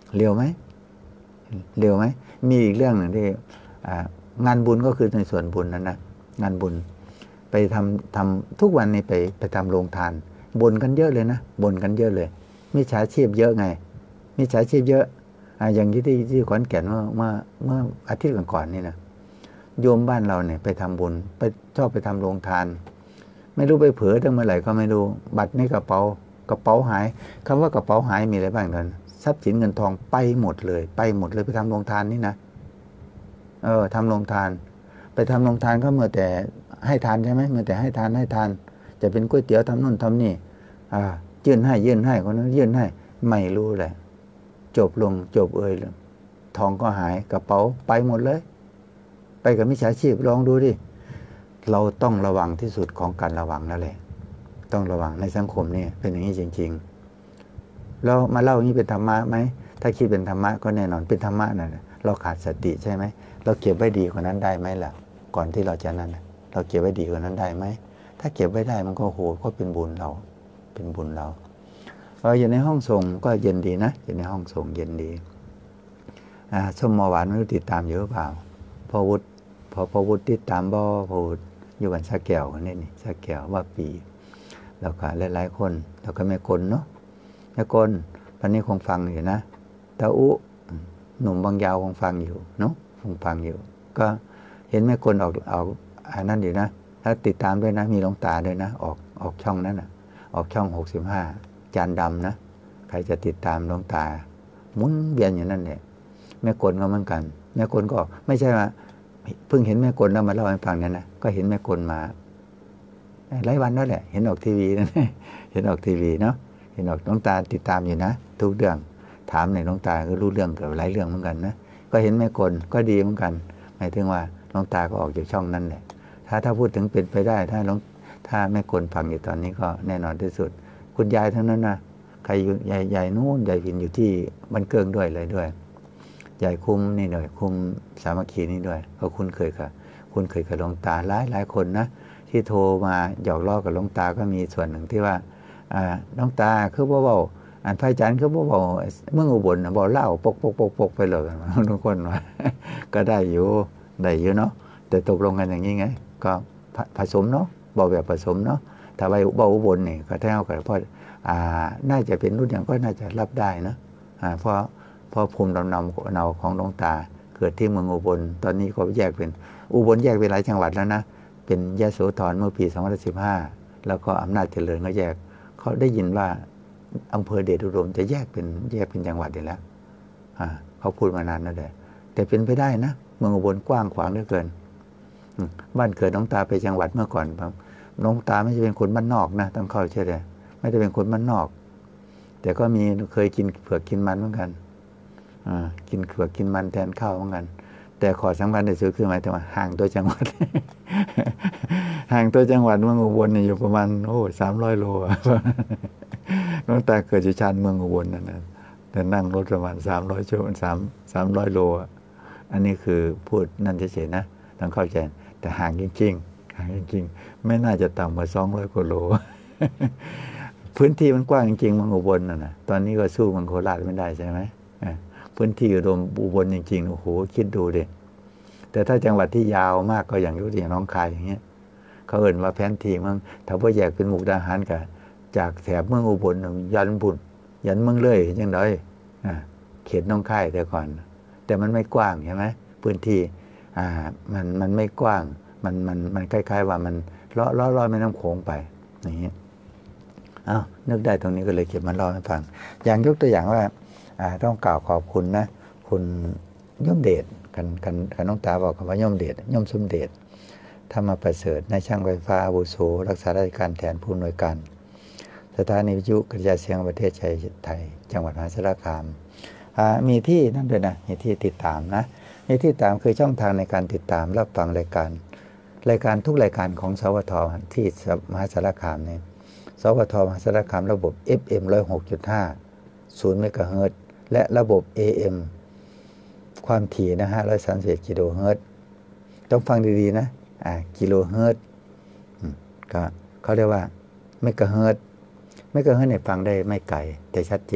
เร็วไหมเร็วไหมมีอีกเรื่องหนึ่งที่งานบุญก็คือในส่วนบุญนั้นนะงานบุญไปทำทำทุกวันนี้ไปไปทำโรงทานบ่นกันเยอะเลยนะบ่นกันเยอะเลยมิจฉาชีพเยอะไงมิจฉาชีพเยอะอย่างที่ที่ที่ขอนแก่นเมื่อเมื่อเมื่ออาทิตย์ก่อนๆนี่นะโยมบ้านเราเนี่ยไปทำบุญไปชอบไปทำโรงทานไม่รู้ไปเผลอตั้งเมื่อไหร่ก็ไม่รู้บัตรในกระเป๋ากระเป๋าหายคำว่ากระเป๋าหายมีอะไรบ้างนั้นทรัพย์สินเงินทองไปหมดเลยไปหมดเลยไปทำโรงทานนี่นะเออทำโรงทานไปทำโรงทานก็เมื่อแต่ให้ทานใช่ไหมเมื่อแต่ให้ทานให้ทานจะเป็นก๋วยเตี๋ยวทำนู่นทำนี่อ่ายื่นให้ยื่นให้คนนั้นยื่นให้ไม่รู้แหละจบลงจบเอ่ยทองก็หายกระเป๋าไปหมดเลยไปกับมิจฉาชีพลองดูดิเราต้องระวังที่สุดของการระวังนั่นแหละต้องระวังในสังคมนี่เป็นอย่างนี้จริงๆเรามาเล่าอย่างนี้เป็นธรรมะไหมถ้าคิดเป็นธรรมะก็แน่นอนเป็นธรรมะนั่นแหละเราขาดสติใช่ไหมเราเก็บไว้ดีกว่านั้นได้ไหมล่ะก่อนที่เราจะนั้นเราเก็บไว้ดีกว่านั้นได้ไหมถ้าเก็บไว้ได้มันก็โหก็เป็นบุญเราเป็นบุญเราเอออยู่ในห้องส่งก็เย็นดีนะอยู่ในห้องส่งเย็นดีอ่าชมหวานไม่รู้ติดตามเยอะเปล่าพอวุฒิพอพอวุฒิติดตามบ่พอวุฒิอยู่กันสักแก้วนี่นี่สักแก้วว่าปีแล้วก็หลายๆคนแล้วก็แม่กลเนาะแม่กลวันนี้คงฟังอยู่นะตาอุหนุ่มบางยาวคงฟังอยู่เนาะคงฟังอยู่ก็เห็นแม่กลออกออกอันนั้นอยู่นะถ้าติดตามด้วยนะมีหลวงตาด้วยนะออกออกช่องนั้นนะออกช่องหกสิบห้าจานดำนะใครจะติดตามหลวงตาหมุนเวียนอย่างนั้นเนี่ยแม่กลก็เหมือนกันแม่กลก็ไม่ใช่ว่าเพิ่งเห็นแม่กลแล้วมาเล่าให้ฟังเนี่ยนะก็เห็นแม่กลมาหลายวันแล้วแหละเห็นออกทีวีนะเห็นออกทีวีเนาะเห็นออกหลวงตาติดตามอยู่นะทุกเรื่องถามในหลวงตาก็รู้เรื่องเกือบหลายเรื่องเหมือนกันนะก็เห็นแม่กลก็ดีเหมือนกันหมายถึงว่าหลวงตาก็ออกจากช่องนั้นแหละถ้าถ้าพูดถึงเป็นไปได้ถ้าหลวงถ้าแม่กลฟังอยู่ตอนนี้ก็แน่นอนที่สุดคุณยายทั้งนั้นนะใครอยู่ใหญ่ใหญ่นู้นใหญ่พินอยู่ที่บ้านเกิงด้วยเลยด้วยใหญ่คุมนี่ด้วยคุมสามัคคีนี่ด้วยเขาคุ้นเคยกับคุ้นเคยกับหลวงตาหลายหลายคนนะที่โทรมาหยอกล้อกับหลวงตาก็มีส่วนหนึ่งที่ว่าอ่าหลวงตาคือว่าเบาอันพระอาจารย์คือว่าเบาเมื่ออุบลเบาเล่าปกปกปกปกไปเลยทุกคนว่าก็ได้อยู่ได้อยู่เนาะแต่ตกลงกันอย่างนี้ไงก็ผสมเนาะเบาแบบผสมเนาะถ้าไปเบาอุบลนี่ก็เท่ากับเพราะอ่าน่าจะเป็นรุ่นอย่างก็น่าจะรับได้นะอ่าเพราะเพราะภูมิลำเนาเนาของหลวงตาเกิดที่เมืองอุบลตอนนี้ก็แยกเป็นอุบลแยกเป็นหลายจังหวัดแล้วนะเป็นยโสธรเมื่อปีสองพันสิบห้าแล้วก็อำนาจเจริญก็แยกเขาได้ยินว่าอำเภอเดชอุดมจะแยกเป็นแยกเป็นจังหวัดอยู่แล้วอ่าเขาพูดมานานแล้วแหละแต่เป็นไปได้นะเมืองอุบลกว้างขวางเหลือเกินบ้านเกิดน้องตาไปจังหวัดเมื่อก่อนครับน้องตาไม่ใช่เป็นคนบ้านนอกนะต้องเข้าใจเลยไม่ได้เป็นคนบ้านนอกแต่ก็มีเคยกินเผือกกินมันเหมือนกันอ่ากินเผือกกินมันแทนข้าวเหมือนกันแต่ขอสำคัญที่สุดคือหมายถึงว่าห่างตัวจังหวัด ห่างตัวจังหวัดเมืองอุบลเนี่ยอยู่ประมาณโอ้สามร้อยโลน้องตาเกิดอยู่ชานเมืองอุบลนั่นนะแต่นั่งรถประมาณสามร้อยชั่วโมงสามสามร้อยโลอันนี้คือพูดนั่นเฉยๆนะต้องเข้าใจแต่ห่างจริงๆห่างจริงๆไม่น่าจะต่ำกว่าสองร้อยกว่าโล พื้นที่มันกว้างจริงๆเมืองอุบลน่ะนะตอนนี้ก็สู้เมืองโคราชไม่ได้ใช่ไหมพื้นที่อุดมอุบลจริงๆโอ้โหคิดดูดิแต่ถ้าจังหวัดที่ยาวมากก็อย่างยกตัวอย่างน้องคายอย่างเงี้ยเขาเอ่นว่าแผนที่เมืองถ้าว่าแยกเป็นมุกดาหารกับจากแถบเมืองอุบลยันบุญยันเมืองเลยยังไงเขตน้องคายแต่ก่อนแต่มันไม่กว้างใช่ไหมพื้นที่อ่ามันมันไม่กว้างมันมันมันคล้ายๆว่ามันเลาะเลาะเลาะแม่น้ำโขงไปอย่างเงี้ยอ้าวนึกได้ตรงนี้ก็เลยเก็บมาเล่าให้ฟังอย่างยกตัวอย่างว่าต้องกล่าวขอบคุณนะคุณย่อมเดชกันกันกันน้องตาบอกคำว่าย่อมเดชย่อมสมเดชธรรมประเสริฐนายช่างไฟฟ้าอาวุโสรักษาราชการแทนผู้อำนวยการสถานีวิทยุกระจายเสียงประเทศชัยไทยจังหวัดมหาสารคามมีที่นั่นด้วยนะมีที่ติดตามนะมีที่ติดตามคือช่องทางในการติดตามรับฟังรายการรายการทุกรายการของสวทที่มหาสารคามเนี่ยสวทมหาสารคามระบบ เอฟ เอ็ม หนึ่งร้อยหกจุดห้า ศูนย์เมกะเฮิรตซ์และระบบ เอ เอ็ม ความถี่นะห้าร้อยสามสิบเอ็ดกิโลเฮิรตซ์ต้องฟังดีๆนะอ่ากิโลเฮิรตซ์ก็เขาเรียกว่าเมกะเฮิรตซ์เมกะเฮิรตซ์เนี่ยฟังได้ไม่ไกลแต่ชัดเจน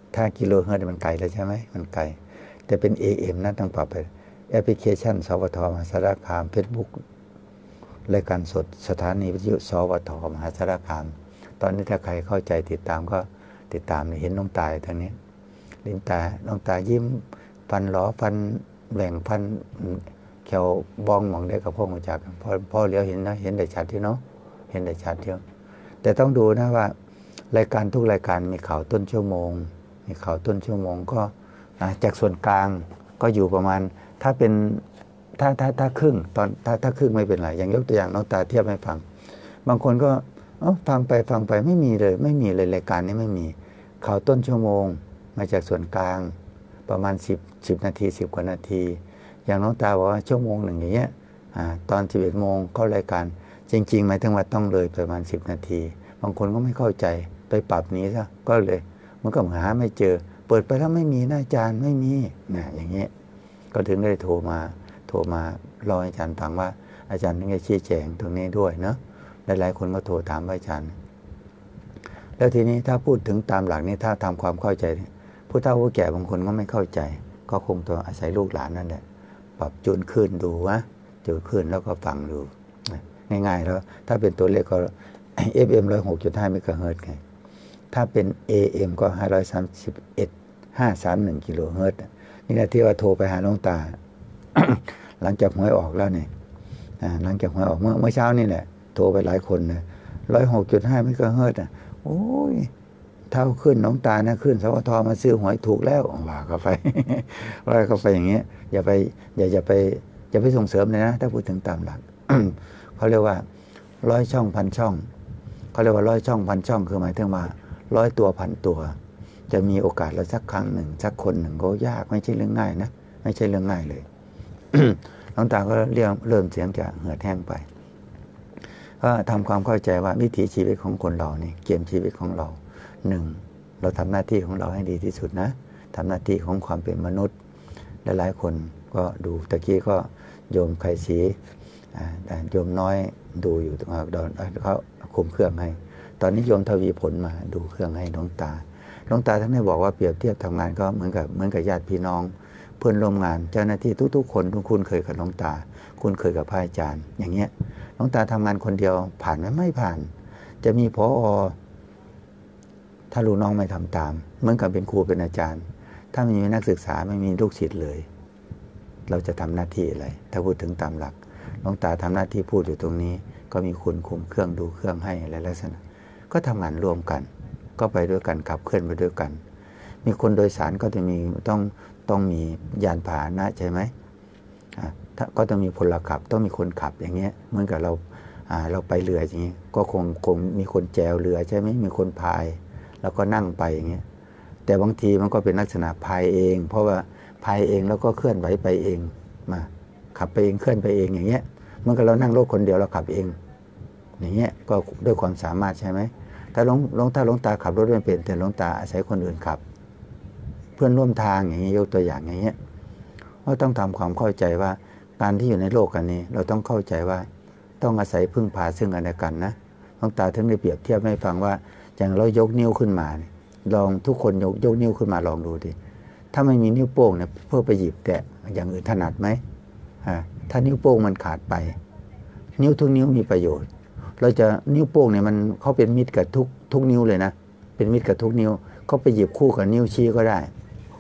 ถ้ากิโลเฮิรตซ์มันไกลแล้วใช่ไหมมันไกลแต่เป็น เอ เอ็ม นะต้องปรับไปแอปพลิเคชันสวทมหาสารคามเฟซบุ๊กรายการสดสถานีวิทยุสวทมหาสารคามตอนนี้ถ้าใครเข้าใจติดตามก็ติดตามเห็นน้องตายทางนี้ลิ้นตาน้องตายิ้มฟันหลอฟันแหว่งฟันแขวบองหมองได้กับพ่อมาจากพอพ่อเลี้ยวเห็นนะเห็นได้ชัดที่เนาะเห็นได้ชัดเที่ยวแต่ต้องดูนะว่ารายการทุกรายการมีข่าวต้นชั่วโมงมีข่าวต้นชั่วโมงก็จากส่วนกลางก็อยู่ประมาณถ้าเป็นถ้าถ้าถ้าครึ่งตอนถ้าถ้าครึ่งไม่เป็นไรอย่างยกตัวอย่างน้องตาเทียบให้ฟังบางคนก็เออฟังไปฟังไปไม่มีเลยไม่มีเลยรายการนี้ไม่มีข่าวต้นชั่วโมงมาจากส่วนกลางประมาณสิบ สิบนาทีสิบกว่านาทีอย่างน้องตาบอกว่าชั่วโมงหนึ่งอย่างเงี้ยอ่าตอนสิบเอ็ดโมงเข้ารายการจริงๆหมายถึงว่าต้องเลยประมาณสิบนาทีบางคนก็ไม่เข้าใจไปปรับนี้ซะก็เลยมันก็หาไม่เจอเปิดไปแล้วไม่มีนะอาจารย์ไม่มีนะอย่างเงี้ยก็ถึงได้โทรมาโทรมาเล่าให้อาจารย์ฟังว่าอาจารย์ต้องชี้แจงตรงนี้ด้วยเนาะหลายๆคนก็โทรถามอาจารย์แล้วทีนี้ถ้าพูดถึงตามหลักนี้ถ้าทำความเข้าใจผู้เฒ่าผู้แก่บางคนก็ไม่เข้าใจก็คงต้องอาศัยลูกหลานนั่นแหละปรับจูนขึ้นดูวะจูนขึ้นแล้วก็ฟังดูง่ายๆแล้วถ้าเป็นตัวเลขก็ เอฟ เอ็ม หนึ่งร้อยหกจุดห้า เมกะเฮิรตซ์ไงถ้าเป็น เอ เอ็ม ก็ห้าร้อยสามสิบเอ็ด ห้าร้อยสามสิบเอ็ดกิโลเฮิรตซ์นี่นะที่ว่าโทรไปหาน้องตา หลังจากหวยออกแล้วเนี่ยหลังจากหวยออกเมื่อเมื่อเช้านี่แหละโทรไปหลายคนเลยร้อยหกจุดห้าเมกะเฮิรตซ์อ่ะโอ้ยเท่าขึ้นน้องตานะขึ้นสวทมาซื้อหวยถูกแล้วว่าเข้าไป ว่าเข้าไปอย่างเงี้ยอย่าไปอย่าอย่าไปอย่าไปส่งเสริมเลยนะถ้าพูดถึงตามหลัก เขาเรียกว่าร้อยช่องพันช่องเขาเรียกว่าร้อยช่องพันช่องคือหมายถึงว่าร้อยตัวพันตัวจะมีโอกาสเราสักครั้งหนึ่งสักคนหนึ่งก็ยากไม่ใช่เรื่องง่ายนะไม่ใช่เรื่องง่ายเลย น้องตาก็เริ่มเริ่มเสียงจะเหือดแห้งไปก็ทำความเข้าใจว่าวิถีชีวิตของคนเรานี่เกมชีวิตของเราหนึ่งเราทำหน้าที่ของเราให้ดีที่สุดนะทำหน้าที่ของความเป็นมนุษย์หลายๆคนก็ดูตะกี้ก็โยมไข่สีโยมน้อยดูอยู่ตรงนั้นเขาคุมเครื่องให้ตอนนี้โยมทวีผลมาดูเครื่องให้น้องตาน้องตาท่านได้บอกว่าเปรียบเทียบทำงานก็เหมือนกับเหมือนกับญาติพี่น้องเพื่อนร่วมงานเจ้าหน้าที่ทุกๆคนทุกคุณเคยกับน้องตาคุณเคยกับพระอาจารย์อย่างเงี้ยน้องตาทำงานคนเดียวผ่านไหมไม่ผ่านจะมีผอ.ถ้าลูกน้องไม่ทำตามเหมือนกับเป็นครูเป็นอาจารย์ถ้าไม่มีนักศึกษาไม่มีลูกศิษย์เลยเราจะทำหน้าที่อะไรถ้าพูดถึงตามหลักน้องตาทำหน้าที่พูดอยู่ตรงนี้ก็มีคุณคุมเครื่องดูเครื่องให้อะไรลักษณะก็ทำงานร่วมกันก็ไปด้วยกันขับเคลื่อนไปด้วยกันมีคนโดยสารก็จะมีต้องต้องมียานพาหนะใช่ไหมก็ต้องมีพลขับต้องมีคนขับอย่างเงี้ยเหมือนกับเราเราไปเรืออย่างเงี้ยก็คงคงมีคนแจวเรือใช่ไหมมีคนพายแล้วก็นั่งไปอย่างเงี้ยแต่บางทีมันก็เป็นลักษณะพายเองเพราะว่าพายเองแล้วก็เคลื่อนไหวไปเองมาขับไปเองเคลื่อนไปเองอย่างเงี้ยเมื่อเรานั่งรถคนเดียวเราขับเองอย่างเงี้ยก็ด้วยความสามารถใช่ไหมถ้าลงลงถ้าลงตาขับรถไม่เป็นแต่ลงตาอาศัยคนอื่นขับเพื่อนร่วมทางอย่างเงี้ยยกตัวอย่างอย่างเงี้ยก็ต้องทำความเข้าใจว่าการที่อยู่ในโลกกันนี้เราต้องเข้าใจว่าต้องอาศัยพึ่งพาซึ่งกันและกันนะลงตาถึงได้เปรียบเทียบให้ฟังว่าอย่างเรายกนิ้วขึ้นมาลองทุกคนยกยกนิ้วขึ้นมาลองดูดิถ้าไม่มีนิ้วโป้งเนี่ยเพื่อไปหยิบแตะอย่างอื่นถนัดไหมถ้านิ้วโป้งมันขาดไปนิ้วทุกนิ้วมีประโยชน์เราจะนิ้วโป้งเนี่ยมันเขาเป็นมิตรกับทุกทุกนิ้วเลยนะเป็นมิตรกับทุกนิ้วเขาไปหยิบคู่กับนิ้วชี้ก็ได้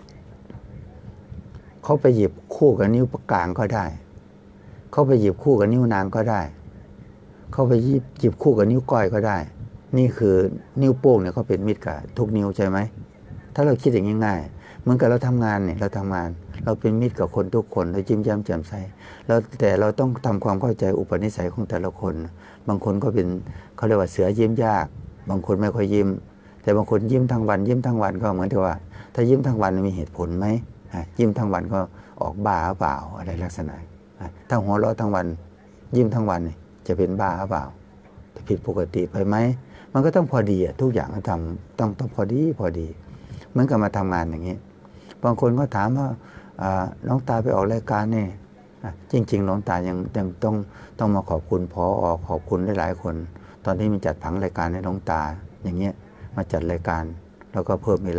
เขาไปหยิบคู่กับนิ้วกลางก็ได้เขาไปหยิบคู่กับนิ้วนางก็ได้เขาไปหยิบหยิบคู่กับนิ้วก้อยก็ได้นี่คือนิ้วโป้งเนี่ยเขาเป็นมิตรกับทุกนิ้วใช่ไหมถ้าเราคิดอย่างง่ายๆเหมือนกับเราทำงานเนี่ยเราทำงานเราเป็นมิตรกับคนทุกคนเรายิ้มแย้มแจ่มใสแล้วแต่เราต้องทำความเข้าใจอุปนิสัยของแต่ละคนบางคนก็เป็นเขาเรียกว่าเสือยิ้มยากบางคนไม่ค่อยยิ้มแต่บางคนยิ้มทั้งวันยิ้มทั้งวันก็เหมือนที่ว่าถ้ายิ้มทั้งวันมีเหตุผลไหมยิ้มทั้งวันก็ออกบ้าเปล่าอะไรลักษณะถ้าหัวเราะทั้งวันยิ้มทั้งวันจะเป็นบ้าเปล่าผิดปกติไปไหมมันก็ต้องพอดีทุกอย่างทำต้องต้องพอดีพอดีเหมือนกับมาทำงานอย่างนี้บางคนก็ถามว่าน้องตาไปออกรายการนี่จริงๆน้องตายังยังต้องต้องมาขอบคุณพออขอบคุณหลายๆคนตอนที่มีจัดผังรายการให้น้องตาอย่างเงี้ยมาจัดรายการแล้วก็เพิ่มเวลา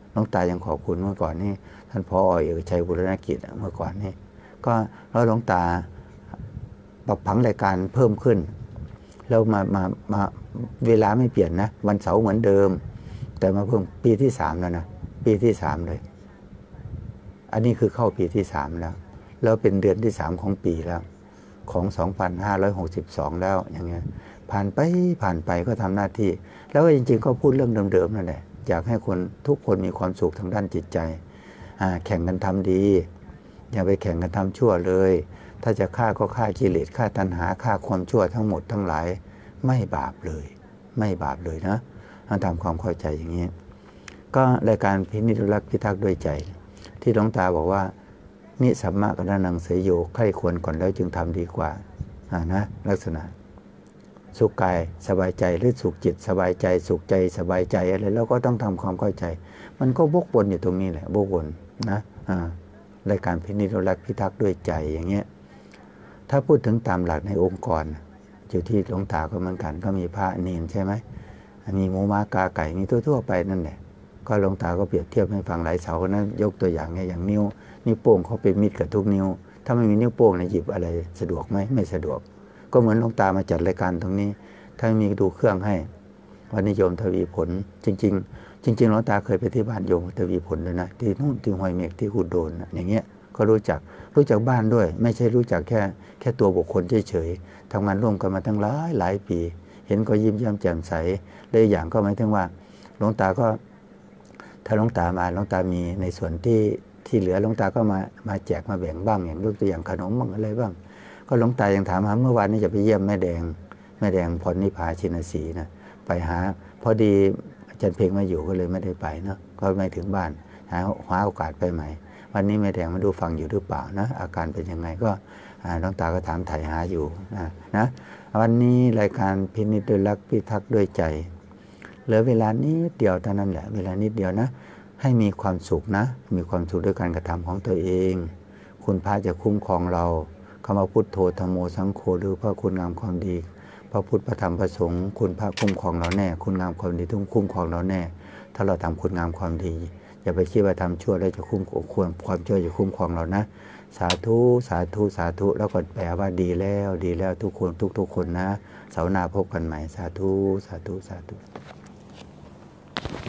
หลวงตายังขอบคุณเมื่อก่อนนี่ท่านผอ.เอกชัยบุรณกิจเมื่อก่อนนี่ก็แล้วหลวงตาปรับผังรายการเพิ่มขึ้นแล้วมามามาเวลาไม่เปลี่ยนนะวันเสาร์เหมือนเดิมแต่มาเพิ่มปีที่สามแล้วนะปีที่สามเลยอันนี้คือเข้าปีที่สามแล้วแล้วเป็นเดือนที่สามของปีแล้วของสองพันห้าร้อยหกสิบสองแล้วอย่างเงี้ยผ่านไปผ่านไปก็ทำหน้าที่แล้วจริงๆก็พูดเรื่องเดิมๆนั่นแหละอยากให้คนทุกคนมีความสุขทางด้านจิตใจแข่งกันทำดีอย่าไปแข่งกันทำชั่วเลยถ้าจะฆ่าก็ฆ่ากิเลสฆ่าตัณหาฆ่าความชั่วทั้งหมดทั้งหลายไม่บาปเลยไม่บาปเลยนะทำความเข้าใจอย่างนี้ก็รายการพินิจรักพิทักษ์ด้วยใจที่หลวงตาบอกว่านิสัมมะกนังเสยโยใครควรก่อนแล้วจึงทำดีกว่านะลักษณะสุขกายสบายใจหรือสุขจิตสบายใจสุขใจสบายใจอะไรแล้วก็ต้องทำความเข้าใจมันก็วกวนอยู่ตรงนี้แหละวกวนนะรายการพินิจรักพิทักษ์ด้วยใจอย่างเงี้ยถ้าพูดถึงตามหลักในองค์กรอยู่ที่หลวงตาก็เหมือนกันก็มีพระเนรใช่ไหมมีหมูม้ากาไก่มีทั่วๆไปนั่นแหละก็หลวงตาก็เปรียบเทียบให้ฟังหลายเสาก็นั้นยกตัวอย่างไงอย่างนิ้วนิ้วโป้งเขาเป็นมิตรกับทุกนิ้วถ้าไม่มีนิ้วโป้งเนี่ยหยิบอะไรสะดวกไหมไม่สะดวกก็เหมือนหลวงตามาจัดรายการตรงนี้ถ้ามีดูเครื่องให้วันนี้โยมทวีผลจริงๆจริงๆหลวงตาเคยไปที่บ้านโยมทวีผลด้วยนะที่นู่นที่ห้วยเมฆที่กุดโดนอย่างเงี้ยก็รู้จักรู้จักบ้านด้วยไม่ใช่รู้จักแค่แค่ตัวบุคคลเฉยๆทำงานร่วมกันมาตั้งหลายหลายปีเห็นก็ยิ้มแย้มแจ่มใสเลยอย่างก็หมายถึงว่าหลวงตาก็ถ้าหลวงตามาหลวงตามีในส่วนที่ที่เหลือหลวงตาก็มามาแจกมาแบ่งบ้างอย่างยกตัวอย่างขนมบ้างอะไรบ้างก็หลวงตายังถามหาเมื่อวานนี้จะไปเยี่ยมแม่แดงแม่แดงพรนิพาชินศรีนะไปหาพอดีอาจารย์เพลงมาอยู่ก็เลยไม่ได้ไปเนาะก็ไม่ถึงบ้านหาหาโอกาสไปใหม่วันนี้แม่แดงมาดูฟังอยู่หรือเปล่านะอาการเป็นยังไงก็หลวงตาก็ถามถ่ายหาอยู่นะนะวันนี้รายการพินิจด้วยรักพิทักษ์ด้วยใจเหลือเวลานิดเดียวเท่านั้นแหละเวลานิดเดียวนะให้มีความสุขนะมีความสุขด้วยการกระทำของตัวเองคุณพระจะคุ้มครองเราคำว่าพุทโธธัมโมสังโฆหรือพระคุณงามความดีพระพุทธพระธรรมพระสงฆ์คุณพระคุ้มครองเราแน่คุณงามความดีต้องคุ้มครองเราแน่ถ้าเราทำคุณงามความดีอย่าไปคิดว่าทำชั่วแล้วจะคุ้มควรความชั่วจะคุ้มครองเรานะสาธุสาธุสาธุแล้วก็แปลว่าดีแล้วดีแล้วทุกคนทุกทุกคนนะเสาร์หน้าพบกันใหม่สาธุสาธุสาธุ